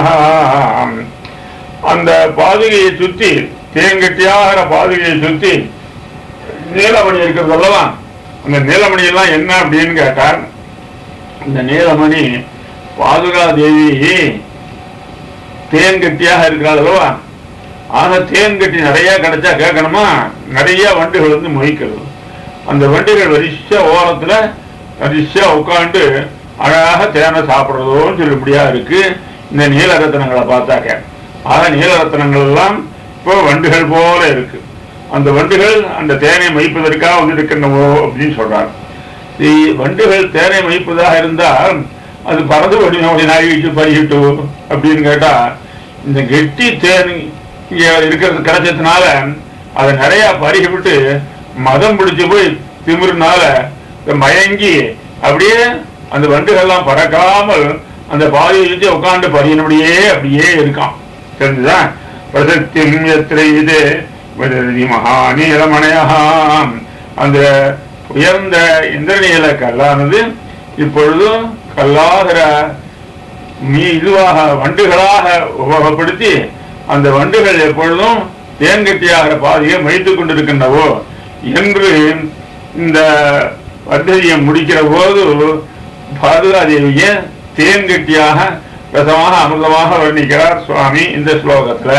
அந்த பாதுகையை சுத்தி, தேங்கட்டியாகிற பாதுகையை சுத்தி நீலமணி இருக்கிறது அல்லவா, அந்த நீலமணி எல்லாம் என்ன அப்படின்னு கேட்டார். இந்த நீலமணி பாதுகா தேவி தேன்கட்டியாக இருக்கிறாள் அல்லவா, ஆக தேன்கட்டி நிறைய கிடைச்சா கேட்கணுமா, நிறைய வண்டுகள் வந்து மொய்க்கிறது. அந்த வண்டுகள் வரிசையா ஓரத்துல வரிசையா உட்காந்து அழகாக தேனை சாப்பிடுறதோன்னு சொல்லிபடியா இருக்கு இந்த நீல ரத்தனங்களை பார்த்தாக்க. ஆக நீல ரத்தனங்கள் எல்லாம் இப்போ வண்டுகள் போல இருக்கு. அந்த வண்டுகள் அந்த தேனை மொய்ப்பதற்காக வந்து இருக்கின்றவோ அப்படின்னு சொல்றாங்க. வண்டுகள் தேனை மொய்ப்பதாக இருந்தால் அது பறந்து வடினோடி நாயிட்டு பறிகிட்டு அப்படின்னு கேட்டா, இந்த கெட்டி தேன் இங்க இருக்கிறது கிடைச்சதுனால அதை நிறைய பறிக விட்டு மதம் பிடிச்சு போய் திமிருனால மயங்கி அப்படியே அந்த வண்டுகள்லாம் பறக்காமல் அந்த பாதியை வச்சு உட்காந்து பறியினபடியே அப்படியே இருக்கான். தெரிஞ்சுதான் பிரசக்திம் யத்ரைதே வததி மகாநீலமணயாம். அந்த உயர்ந்த இந்திரநீல கல்லானது இப்பொழுதும் கல்லாகிற மீ இதுவாக வண்டுகளாக உபயோகப்படுத்தி அந்த வண்டுகள் எப்பொழுதும் தேன்கட்டியாகிற பாதையை மதித்துக் கொண்டிருக்கின்றவோ என்று இந்த பദ്ധதியை முடிக்கிற போது பாதுகாதேவிய தேன்கட்டியாக ரசமாக அமிர்தமாக வர்ணிக்கிறார் சுவாமி இந்த ஸ்லோகத்துல.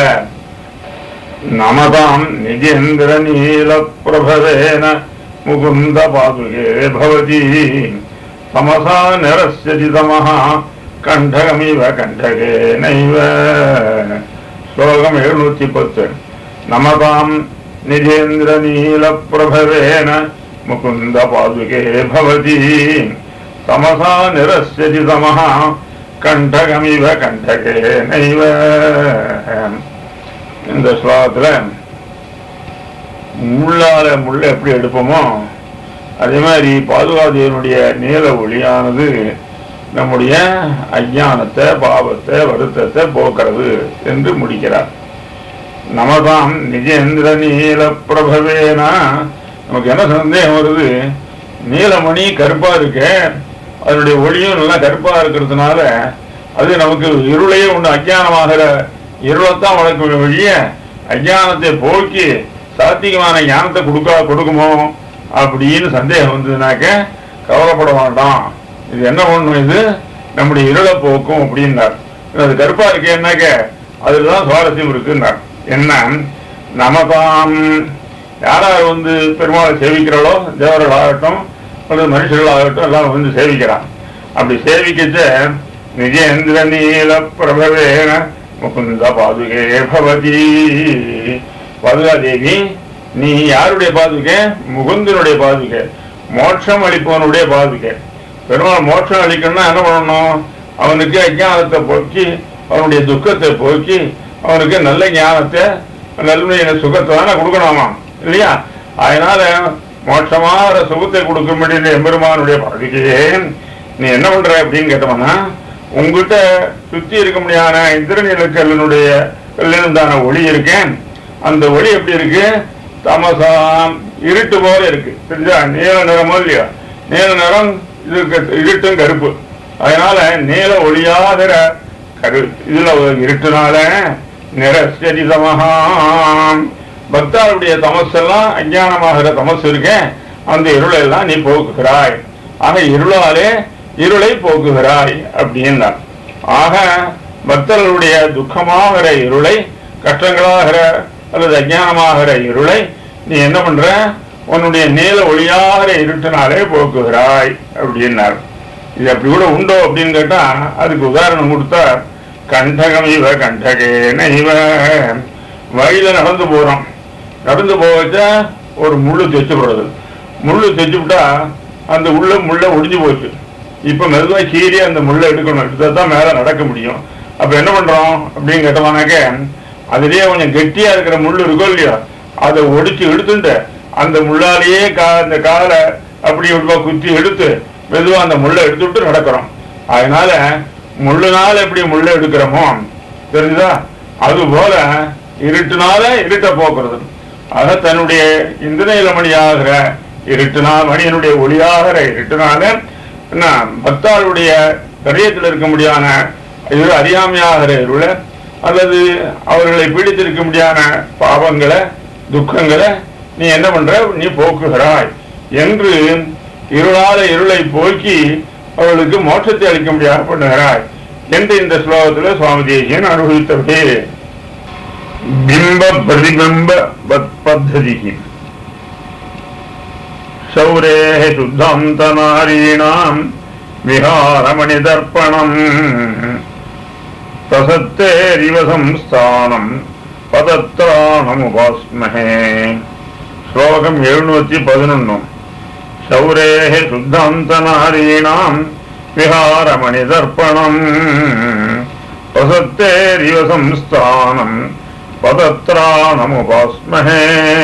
நமதாம் நிஜேந்திர நீல பிரபவேன முகுந்த பாதுகே பவதி தமசா நிரஸ்யதிதமஹ கண்டகமிவ கண்டகே நைவ. ஸ்லோகம் எழுநூத்தி பத்து. நமதாம் நிஜேந்திர நீல பிரபவேன முகுந்த பாதுகே பவதி தமசா நிரஸ்யதிதமஹ கண்டகமிவ கண்டகே நைவ. இந்த ஸ்லோகத்துல முள்ளால முள்ள எப்படி எடுப்போமோ அதே மாதிரி பாதுகாதேவனுடைய நீல ஒளியானது நம்முடைய அஞ்ஞானத்தை பாவத்தை வருத்தத்தை போக்குறது என்று முடிக்கிறார். நமதாம் நிஜேந்திர நீல பிரபவேனா. நமக்கு என்ன சந்தேகம் வருது, நீலமணி கருப்பா இருக்க, அதனுடைய ஒளியும் நல்லா கருப்பா இருக்கிறதுனால அது நமக்கு இருளையே ஒன்று அஞ்ஞானமாகிற இருளைத்தான் வளர்க்க வழிய அஞ்ஞானத்தை போக்கி சாத்திகமான ஞானத்தை கொடுக்க கொடுக்குமோ அப்படின்னு சந்தேகம் வந்ததுனாக்க கவலைப்பட வேண்டாம். இது என்ன பண்ணும், இது நம்முடைய இருளை போக்கும் அப்படின்னார். அது கருப்பா இருக்கேன்னாக்க அதுலதான் சுவாரஸ்யம் இருக்குன்னார். என்ன நமதாம் யாரார் வந்து பெருமாளை சேவிக்கிறாளோ, தேவர்களாகட்டும் அல்லது மனுஷர்களாகட்டும் எல்லாம் வந்து சேவிக்கிறான். அப்படி சேவிக்கச்ச நிஜேந்திர நீல பிரபவேன முகுந்த பாதுகே பவதி. பாதுகாதேவி நீ யாருடைய பாதுகை? முகுந்தனுடைய பாதுகை, மோட்சம் அளிப்பவனுடைய பாதுகை. பெருமாள் மோட்சம் அளிக்கணும்னா என்ன பண்ணணும்? அவனுக்கு அஞ்ஞானத்தை போக்கி அவனுடைய துக்கத்தை போக்கி அவனுக்கு நல்ல ஞானத்தை நல்ல சுகத்தை தானே கொடுக்கணுமா இல்லையா? அதனால மோட்சமான சுகத்தை கொடுக்கும்படி எம்பெருமானுடைய பாதுகையே நீ என்ன பண்ற அப்படின்னு கேட்டோம்னா, உங்ககிட்ட சுத்தி இருக்க முடியாத இந்திரநீல கல்லினுடைய கல்லிருந்தான ஒளி இருக்கேன். அந்த ஒளி எப்படி இருக்கு? தமசாம் இருட்டு போல இருக்கு. தெரிஞ்சா? நீல நிறமோ இல்லையா? நீல நிறம் இது இருட்டும் கருப்பு. அதனால நீல ஒளியாகிற கரு இதுல இருட்டுனால நிறச்சரிதமகாம் பக்தாருடைய தமசெல்லாம் அஞ்ஞானமாகிற தமசு இருக்கேன், அந்த இருளை எல்லாம் நீ போக்குகிறாய். ஆக இருளாலே இருளை போக்குகிறாய் அப்படின்னா, ஆக பக்தர்களுடைய துக்கமாகிற இருளை, கஷ்டங்களாகிற அல்லது அஞ்ஞானமாகிற இருளை நீ என்ன பண்ற? உன்னுடைய நீல ஒளியாகிற இருட்டினாலே போக்குகிறாய் அப்படின்னார். இது அப்படி கூட உண்டோ அப்படின்னு கேட்டா அதுக்கு உதாரணம் கொடுத்தா, கண்டகம் இவ கண்டகேன இவ. வழியில நடந்து போறோம், நடந்து போவச்சா ஒரு முள்ளு தைச்சு போடுறது. முள்ளு தைச்சு விட்டா அந்த உள்ள முள்ள ஒடிஞ்சு போச்சு. இப்ப மெதுவா கீறி அந்த முள்ளை எடுக்கணும், எடுத்தாதான் மேல நடக்க முடியும். அப்ப என்ன பண்றோம் அப்படின்னு கேட்டோம்னாக்க, அதுலயே கொஞ்சம் கெட்டியா இருக்கிற முள்ளு இருக்கோ இல்லையோ, அதை ஒடிச்சு எடுத்துட்டு அந்த முள்ளாலேயே கா அந்த காலை அப்படி குத்தி எடுத்து மெதுவா அந்த முள்ளை எடுத்து விட்டு நடக்கிறோம். அதனால முள்ளுனால எப்படி முள்ளை எடுக்கிறோமோ தெரிஞ்சுதா, அது போல இருட்டுனால இருட்டை போக்குறது. ஆக தன்னுடைய இந்திரநீலமணியாகிற இருட்டுனால் மணியனுடைய ஒளியாகிற இருட்டுனால என்ன பக்தாளுடைய கரியத்தில் இருக்க முடியாத இது அறியாமையாகிற இருளை அல்லது அவர்களை பீடித்திருக்க முடியாத பாவங்களை துக்கங்களை நீ என்ன பண்ற? நீ போக்குகிறாய் என்று இருளால இருளை போக்கி அவர்களுக்கு மோட்சத்தை அளிக்க முடியாத பண்ணுகிறாய் என்று இந்த ஸ்லோகத்தில் சுவாமி தேசியன் அனுபவித்தபடி பிம்ப பிரதிபிம்ப பத்ததி சௌரே சுத்தாந்த நாரீணாம் விஹாரமணி தர்ப்பணம் தசத்தேரிவசம் ஸ்தானம் பதத்ராணம் உபாஸ்மஹே. ஸ்லோகம் எழுநூத்தி பதினொன்னு. சௌரே சுத்தாந்த நாரீணாம் விஹாரமணி தர்ப்பணம் தசத்தேரிவசம் ஸ்தானம் பதத்ராணம் உபாஸ்மஹே.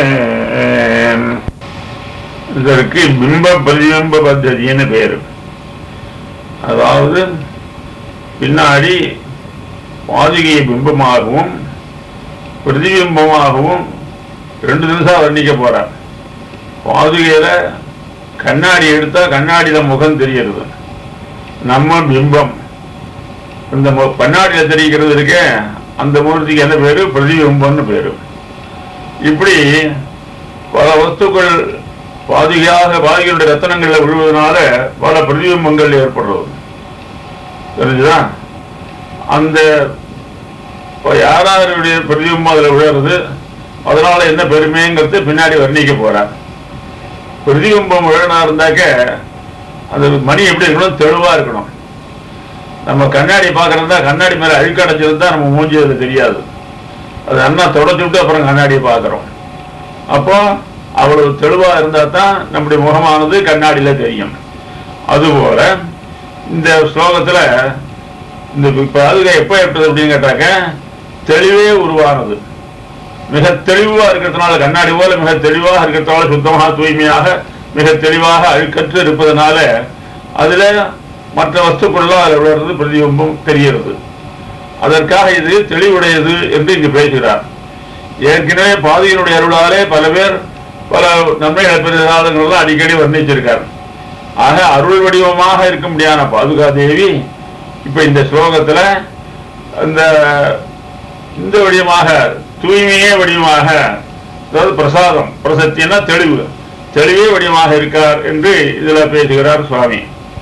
இதற்கு பிம்ப பிரதிபிம்ப பத்ததின்னு பேரு. அதாவது பின்னாடி பாதுகையை பிம்பமாகவும் பிரதிபிம்பமாகவும் ரெண்டு நிமிஷம் வர்ணிக்க போறார். பாதுகையில கண்ணாடி எடுத்தா கண்ணாடியில முகம் தெரிகிறது, நம்ம பிம்பம். இந்த கண்ணாடியில தெரிகிறது இருக்கே அந்த மூர்த்திக்கு என்ன பேரு? பிரதிபிம்பம்னு பேரு. இப்படி பல வஸ்துக்கள் பாதுகையாக பாதுகையுடைய ரத்தனங்கள்ல விழுவதனால பல பிரதிபிம்பங்கள் ஏற்படுறது தெரிஞ்சுதான். அந்த யாராருடைய பிரதிபிம்பம் அதுல விழுறது, அதனால என்ன பெருமைங்கிறது பின்னாடி வர்ணிக்க போறார். பிரதிபிம்பம் விழனா இருந்தாக்க அந்த மணி எப்படி இருக்கணும்? தெளிவா இருக்கணும். நம்ம கண்ணாடி பாக்குறதா கண்ணாடி மேல அழுக்கடைஞ்சிருந்தா நம்ம மூஞ்சி அது தெரியாது. அது அண்ணா தொடச்சு விட்டு அப்புறம் கண்ணாடியை பாக்குறோம். அப்போ அவ்வளவு தெளிவா இருந்தா தான் நம்முடைய முகமானது கண்ணாடியில தெரியும். அதுபோல இந்த ஸ்லோகத்துல இந்த பாதுகை எப்ப ஏற்பட்டது அப்படின்னு கேட்டாக்க தெளிவே உருவானது. மிக தெளிவா இருக்கிறதுனால, கண்ணாடி போல மிக தெளிவாக இருக்கிறதுனால, சுத்தமாக தூய்மையாக மிக தெளிவாக அழுக்கற்று இருப்பதனால அதுல மற்ற வஸ்துக்கள்லாம் அதில் விழுறது பிரதிபிம்பம் தெரிகிறது. அதற்காக இது தெளிவுடையது என்று இங்கு பேசுகிறார். ஏற்கனவே பாதுகையினுடைய அருளாலே பல பேர் பல நன்மைகளை பெறுகிறார்கள் அடிக்கடி வர்ணிச்சிருக்கார். ஆக அருள் வடிவமாக இருக்க முடியாத பாதுகா தேவி இப்ப இந்த ஸ்லோகத்துல இந்த இந்த வடிவமாக தூய்மையே வடிவமாக, அதாவது பிரசாதம் பிரசத்தினா தெளிவு தெளிவே வடிவமாக இருக்கார் என்று இதுல பேசுகிறார் சுவாமி.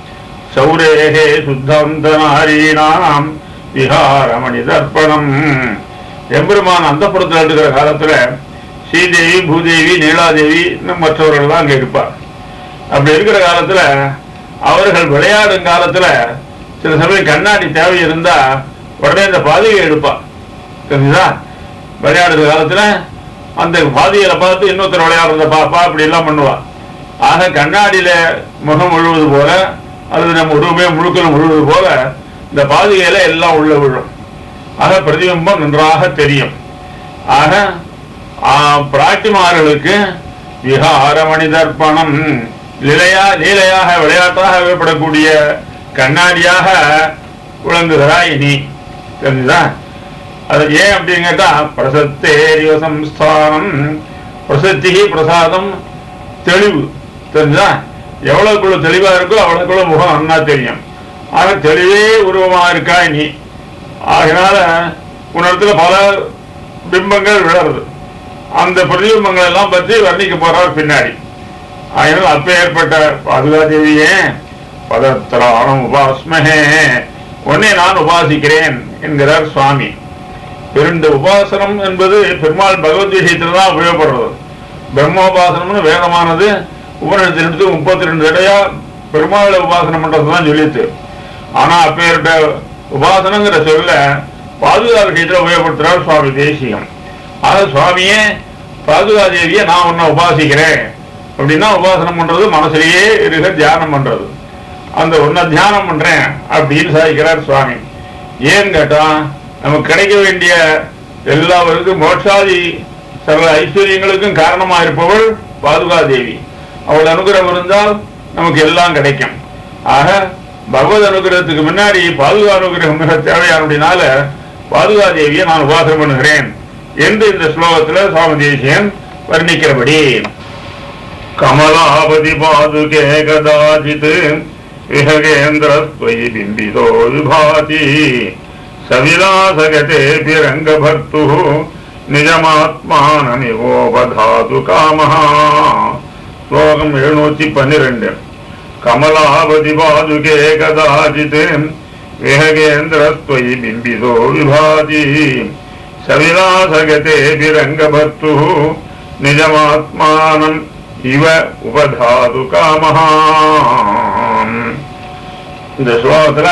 சௌரேகே சுத்தந்த நாரீணாம் விஹாரமணி தர்ப்பணம். எம்பெருமான் அந்த புறத்தில் இருக்கிற காலத்துல ஸ்ரீதேவி, பூதேவி, நீலாதேவி மற்றவர்கள்லாம் அங்க இருப்பார். அப்படி இருக்கிற காலத்துல அவர்கள் விளையாடும் காலத்துல சில சமயம் கண்ணாடி தேவை இருந்தா உடனே இந்த பாதையை எடுப்பார். தெரிஞ்சுதா? விளையாடுற காலத்துல அந்த பாதையில பார்த்து இன்னொருத்தர் விளையாடுறத பாப்பா அப்படி எல்லாம் பண்ணுவா. ஆக கண்ணாடியில முகம் முழுவது போல அல்லது நம்ம உருவமே முழுக்கள் முழுவது போல இந்த பாதையில எல்லாம் உள்ள விழும். ஆக பிரதிபிம்பம் நன்றாக தெரியும். ஆக பிராட்டிமார்களுக்கு விஹாரமணி தர்ப்பணம் லீலையா லீலையாக விளையாட்டாக ஏற்படக்கூடிய கண்ணாடியாக விளங்குகிறாய் நீ. தெரிஞ்சுதா? அது ஏன் அப்படின்னு கேட்டா பிரசத்தேரிய சம்ஸ்தானம், பிரசத்தி பிரசாதம் தெளிவு. தெரிஞ்சுதா? எவ்வளவுக்குள்ள தெளிவா இருக்கோ அவ்வளவுக்குள்ள முகம் நன்னா தெரியும். ஆக தெளிவே உருவமா இருக்காய் நீ. ஆகினால உன்னிடத்துல பல பிம்பங்கள் விழருது. அந்த பிரதிபிம்பங்கள் எல்லாம் பற்றி வர்ணிக்க போறார் பின்னாடி. ஆகினால் அப்ப ஏற்பட்ட பாதுகாதேவியே பதத்திராணம் உபாஸ்மஹே, உன்னை நான் உபாசிக்கிறேன் என்கிறார் சுவாமி. இரண்டு உபாசனம் என்பது பெருமாள் பகவத் விஷயத்துல தான் உபயோகப்படுறது. பிரம்மோபாசனம்னு வேதமானது உபநிஷத்து முப்பத்தி ரெண்டு தடையா பெருமாளை உபாசனம் பண்றதுதான் சொல்லிட்டு. ஆனா அப்பேற்பட்ட உபாசனங்கிற சொல்ல பாதுகா விஷயத்துல உபயோகப்படுத்துறார் சுவாமி தேசியம். ஆக சுவாமியே பாதுகாதேவியை நான் உன்னை உபாசிக்கிறேன் அப்படின்னா உபாசனம் பண்றது மனசுலயே இருக்க தியானம் பண்றது. அந்த உன்னை தியானம் பண்றேன் அப்படின்னு சாதிக்கிறார் சுவாமி. ஏன்னு கேட்டா நமக்கு கிடைக்க வேண்டிய எல்லாருக்கும் மோட்சாதி சர்வ ஐஸ்வர்யங்களுக்கும் காரணமா இருப்பவள் பாதுகாதேவி. அவள் அனுகிரகம் இருந்தால் நமக்கு எல்லாம் கிடைக்கும். ஆக பகவத் அனுகிரகத்துக்கு முன்னாடி பாதுகா அனுகிரகம் மிக தேவையானதுனால பாதுகாதேவியை நான் உபாசனம் பண்ணுகிறேன் என்று இந்த ஸ்லோகத்துல சுவாமி தேசியன் வர்ணிக்கிறபடி கமலாபதி பாதுகே கதாசித் விஹகேந்திரஸ்வயி பிம்பிதோ விபாதி சவிலாசகதே பிரங்க பர்த்து நிஜமாத்மானமிவோபதாது காமஹா. ஸ்லோகம் எழுநூத்தி பன்னிரண்டு. கமலாபதி பாதுகே கதாசித் விஹகேந்திரஸ்வயி பிம்பிதோ விபாதி சவிலாசகதே பிரங்க பர்த்து நிஜமாத்மானம் இவ உபதாது காமஹா. இந்த ஸ்லோகத்துல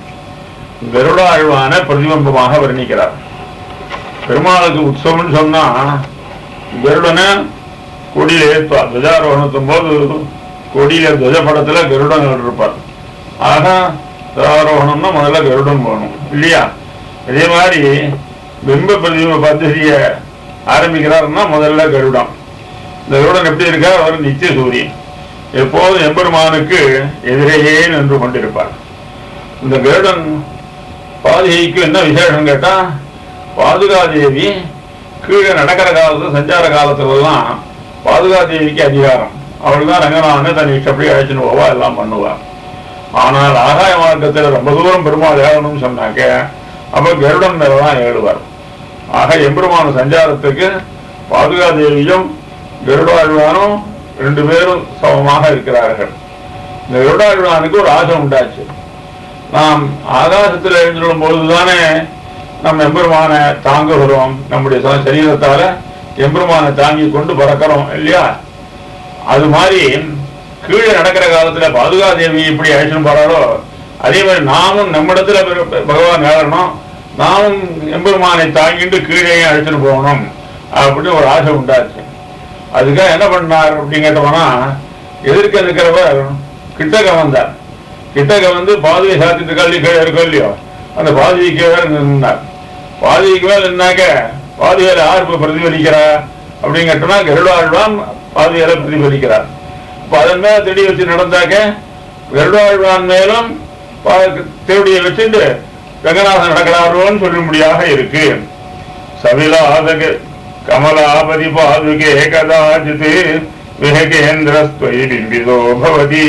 கருடாழ்வான பிரதிபிம்பமாக வர்ணிக்கிறார். பெருமாளுக்கு உற்சவம்னு சொன்னா கருடனை கொடியில ஏற்றுவார். துவஜாரோகணத்தும் போது கொடியில துவஜ படத்துல கருடன் இருப்பார். ஆக துவஜாரோகணம்னா முதல்ல கருடன் போகணும் இல்லையா? அதே மாதிரி பிம்ப பிரதிபிம்ப பద్ధதிய ஆரம்பிக்கிறாருன்னா முதல்ல கருடம். இந்த கருடன் எப்படி இருக்கா? அவர் நித்திய சூரியன், எப்போதும் எம்பெருமானுக்கு எதிரேயே நின்று கொண்டிருப்பார். இந்த கருடன் பாதுகைக்கு என்ன விசேஷம் கேட்டா, பாதுகாதேவி கீழே நடக்கிற காலத்துல சஞ்சார காலத்துல எல்லாம் பாதுகாதேவிக்கு அதிகாரம். அவள் தான் ரங்கநாதனை தன் இஷ்டப்படி அழைச்சின்னு போவா, எல்லாம் பண்ணுவா. ஆனால் ஆகாய மார்க்கத்தில் ரொம்ப தூரம் பெருமாள் ஏழணும்னு சொன்னாக்க அப்ப கருடன் மேலதான் ஏழுவார். ஆக எம்பெருமான சஞ்சாரத்துக்கு பாதுகாதேவியும் கருடாழ்வானும் ரெண்டு பேரும் சமமாக இருக்கிறார்கள். இந்த கருடாழ்வானுக்கு ஒரு ஆசை உண்டாச்சு. நாம் ஆகாசத்தில் எழுந்துள்ளும் பொழுதுதானே நம்ம எம்பெருமான தாங்குகிறோம். நம்முடைய சரீரத்தால எம்பெருமானை தாங்கி கொண்டு பறக்கிறோம் இல்லையா? அது மாதிரி கீழே நடக்கிற காலத்துல பாதுகாதேவி இப்படி அழைச்சுன்னு போறாரோ அதே மாதிரி நாமும் நம்மிடத்துல பகவான் ஏறணும், நாமும் எம்பெருமானை தாங்கிட்டு கீழே அழைச்சுன்னு போகணும் அப்படின்னு ஒரு ஆசை உண்டாச்சு. அதுக்காக என்ன பண்ணார் அப்படின்னு கேட்டோம்னா, எதிர்க்க இருக்கிறவர் கிட்டக்க வந்தார். கிட்டக்க வந்து பாதுகை சாத்திட்டு கல்வி கீழே இருக்கோ இல்லையோ, அந்த பாதுகைக்கு வேற நின்றார். பாதுகைக்கு மேல நின்னாக்க பாதுகையில யார் இப்ப பிரதிபலிக்கிறா அப்படின்னு கேட்டோம்னா கருடாழ்வான் பாதுகையில பிரதிபலிக்கிறார். இப்ப அதன் மேல திருடி வச்சு நடந்தாக்க கருடாழ்வான் மேலும் திருடியை வச்சுட்டு ரங்கநாதன் நடக்கிறாரோன்னு சொல்லும்படியாக இருக்கு. சவிலாதக கமலாபதி பாதுகே கதாசித் விஹகேந்திரஸ்வயி பிம்பிதோ பவதி.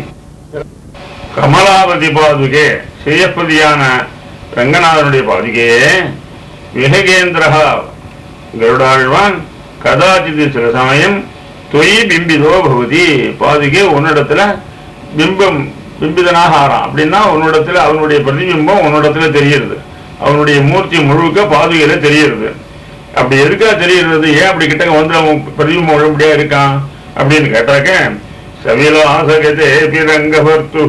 கமலாபதி பாதுகே சேயப்பதியான ரங்கநாதனுடைய பாதுகையே விஹகேந்திரஹா கருடாழ்வான் கதாசித் சில சமயம் தொயி பிம்பிதோ பவதி. பாதுகே உன்னிடத்துல பிம்பம் பிம்பிதனாக ஆறான். அப்படின்னா உன்னிடத்துல அவனுடைய பிரதிபிம்பம் உன்னிடத்துல தெரியுது, அவனுடைய மூர்த்தி முழுக்க பாதுகையில தெரியுது. அப்படி எதுக்கா தெரியுறது, ஏன் அப்படி கிட்ட வந்து அவன் பிரதிபிம்பம் உடம்படியா இருக்கான் அப்படின்னு கேட்டாக்க, சவிலாசகதே ரங்கபர்த்து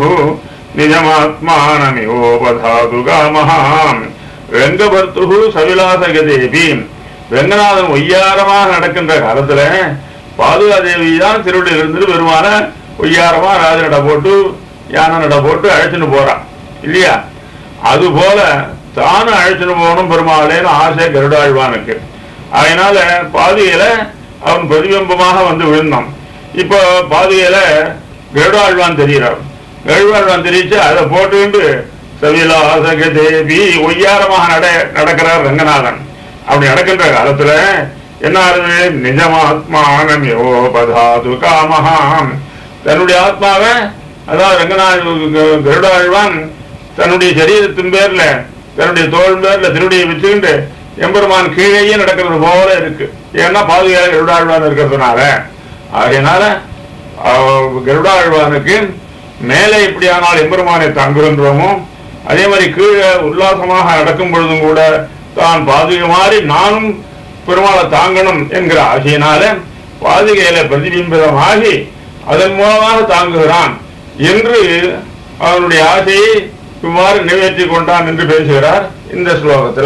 நிஜமாத்மானமிவோபதாது காமஹாம். ரங்கபர்த்து சவிலாசகதேபி, ரங்கநாதன் ஒய்யாரமாக நடக்கின்ற காலத்துல பாதுகாதேவி தான் திருவடியில் இருந்து பெருமான ஒய்யாரமா ராஜ நட போட்டு யானை நட போட்டு அழைச்சுன்னு போறான் இல்லையா? அது போல தானும் அழைச்சுன்னு போகணும் பெருமாளேன்னு ஆசை கருடாழ்வானுக்கு. அதனால பாதுகையில அவன் பிரதிபிம்பமாக வந்து விழுந்தான். இப்போ பாதுகையில கருடாழ்வான் தெரிகிறார். கருடாழ்வான் தெரிவிச்சு அதை போட்டு சவிலாசக தேவி ஒய்யாரமாக நட நடக்கிறார் ரங்கநாதன். அப்படி நடக்கின்ற காலத்துல என்ன ஆகுது, நிஜமாத்மானம் யோபதாது காமஹாம். தன்னுடைய ஆத்மாவை, அதாவது ரங்கநாத கருடாழ்வான் தன்னுடைய சரீரத்தின் பேர்ல தன்னுடைய தோல் பேர்ல திருடியை வச்சுக்கிட்டு எம்பெருமான் கீழேயே நடக்கிறது போல இருக்கு. ஏன்னா பாதுகால கருடாழ்வான் இருக்கிறதுனால. ஆகையினால கருடாழ்வானுக்கு மேலே இப்படியானால் எம்பெருமானை தாங்குகின்றோமோ அதே மாதிரி கீழே உல்லாசமாக நடக்கும் பொழுதும் கூட தான் பாதுகை மாறி நானும் பெருமாளை தாங்கணும் என்கிற ஆசையினால பாதுகையில பிரதிபிம்பிதமாகி அதன் மூலமாக தாங்குகிறான் என்று அவனுடைய ஆசையை இவ்வாறு நிறைவேற்றி கொண்டான் என்று பேசுகிறார் இந்த ஸ்லோகத்துல.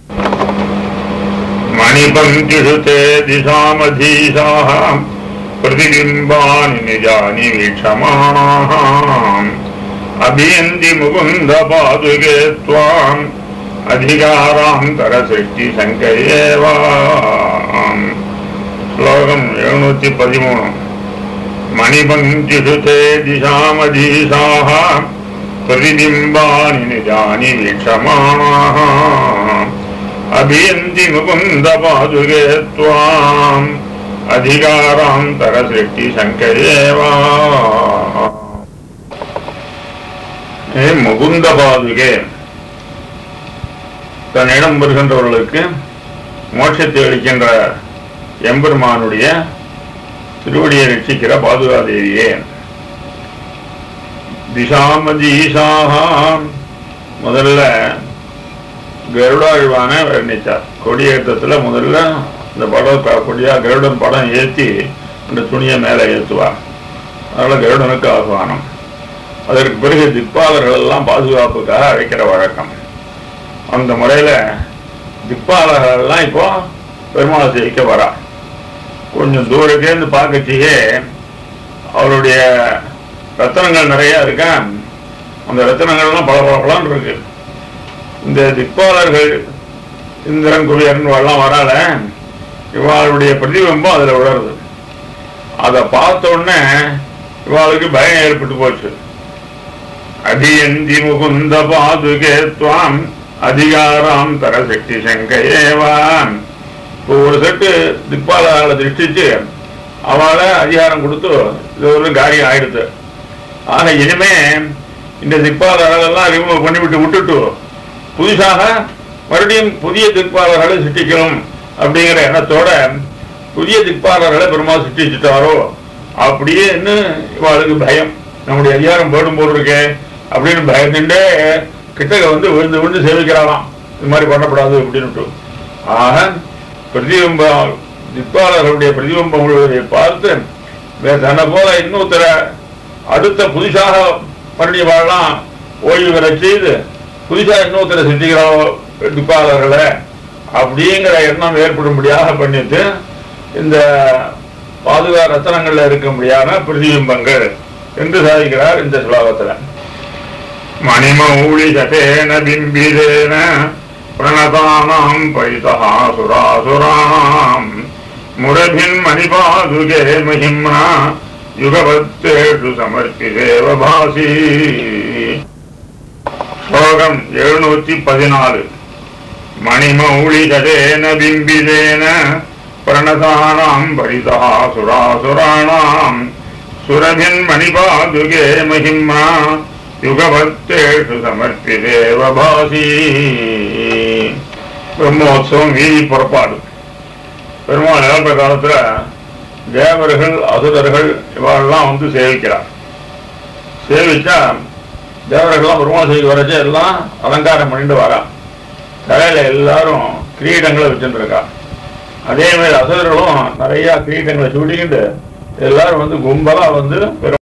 மணிபங்கிஷுதே திசாமதீசாம் பிரதிபிம்பானி நிஜானி வீட்சமானாம் அபியந்தி முகுந்த பாதுகே த்வாம் அதிகாராந்தர சிருஷ்டி சங்கையேவாம். ஸ்லோகம் எழுநூத்தி பதிமூணு. மணிபங்கிஷுதே திசாமதீசாஹ பிரதிபிம்பானி நிஜானி வீட்சமானாஹ அபியந்தி முகுந்த பாதுகே த்வாம் அதிகாராந்தர சிருஷ்டி சங்கையேவாம். முகுந்த பாதுகே தன்னிடம் வருகின்றவர்களுக்கு மோட்சத்தை அளிக்கின்ற எம்பெருமானுடைய திருவடியை ரட்சிக்கிற பாதுகாதேவியே. திசாமதீசாஹ முதல்ல கருடாழ்வான வர்ணித்தார். கொடியேற்றத்துல முதல்ல இந்த படம் கொடியா கருடன் படம் ஏற்றி அந்த துணியை மேலே ஏற்றுவார். அதனால கருடனுக்கு ஆகுவானம். அதற்கு பிறகு திக்பாலர்கள் எல்லாம் பாதுகாப்புக்காக அழைக்கிற வழக்கம். அந்த முறையில திக்பாலர்கள் எல்லாம் இப்போ பெருமாளை சேவிக்க வரா. கொஞ்சம் தூரத்தேர்ந்து பார்க்கச்சியே அவருடைய ரத்தனங்கள் நிறைய இருக்க. அந்த ரத்தனங்கள்லாம் பல பல பலன் இருக்கு. இந்த திக்பாலர்கள் இந்திரன் குரியன் எல்லாம் வரால இவாளுடைய பிரதிபிம்பம் அதுல விழருது. அதை பார்த்த உடனே இவாளுக்கு பயம் ஏற்பட்டு போச்சு. அபியந்தி முகுந்த பாதுகே த்வாம் அதிகாரம் தர சக்தி சங்கையேவான். இப்போ ஒரு செட்டு திக்பாலர்களை திருஷ்டிச்சு அவளை அதிகாரம் கொடுத்து இது ஒரு காரியம் ஆயிடுது. ஆக இனிமே இந்த திக்பாலர்களெல்லாம் ரிமூவ் பண்ணிவிட்டு விட்டுட்டு புதுசாக மறுபடியும் புதிய திக்பாலர்களை சிருஷ்டிக்கணும் அப்படிங்கிற எண்ணத்தோட புதிய திக்பாலர்களை பெருமாள் சிருஷ்டிச்சுட்டாரோ அப்படியே இன்னும் இவாளுக்கு பயம். நம்முடைய அதிகாரம் போடும் போது இருக்கே அப்படின்னு பயந்துட்டே கிட்டக வந்து விழுந்து விழுந்து சேவிக்கிறாராம். இது மாதிரி பண்ணக்கூடாது அப்படின்னுட்டு. ஆக பிரதிபிம்ப திக்பாலர்களுடைய பிரதிபிம்பங்களை பார்த்து தன்னை போல இன்னொருத்தர அடுத்த புதுசாக மறுபடியும் வாழலாம் ஓய்வு பெற செய்து புதுசா இன்னொருத்தரை சிருஷ்டிக்கிறோம் திக்பாலர்களை அப்படிங்கிற எண்ணம் ஏற்படும்படியாக பண்ணிட்டு இந்த பாதுகா ரத்தனங்கள்ல இருக்கும்படியான பிரதிபிம்பங்கள் என்று சாதிக்கிறார் இந்த ஸ்லோகத்துல. மணிமௌளி சதேன பிம்பிதேன பிரணதானாம் பரிதா சுராசுராம் முரபின் மணிபாதுகே மஹிம்னா யுகபத்தேஷு சமர்ப்பிதேவ பாசி. ஸ்லோகம் எழுநூத்தி பதினாலு. மணிமௌளி சதேன பிம்பிதேன பிரணதானாம் பரிதா சுராசுராணாம் சுரபின் மணிபாதுகே மஹிம்னா யுகபத்தேஷு சமர்ப்பிதேவ பாசி. பிரம்மோத்சவம் வீதி புறப்பாடு. பெருமாள் இழந்த காலத்துல தேவர்கள் அசுரர்கள் இவெல்லாம் வந்து சேவிக்கிறார். சேவிச்சா தேவர்கள்லாம் பெருமாள் சபைக்கு வரச்சு எல்லாம் அலங்காரம் பண்ணிட்டு வரா. தலையில எல்லாரும் கிரீடங்களை வச்சுருக்கா. அதே மாதிரி அசுரர்களும் நிறைய கிரீடங்களை சூட்டிக்கிட்டு எல்லாரும் வந்து கும்பலா வந்து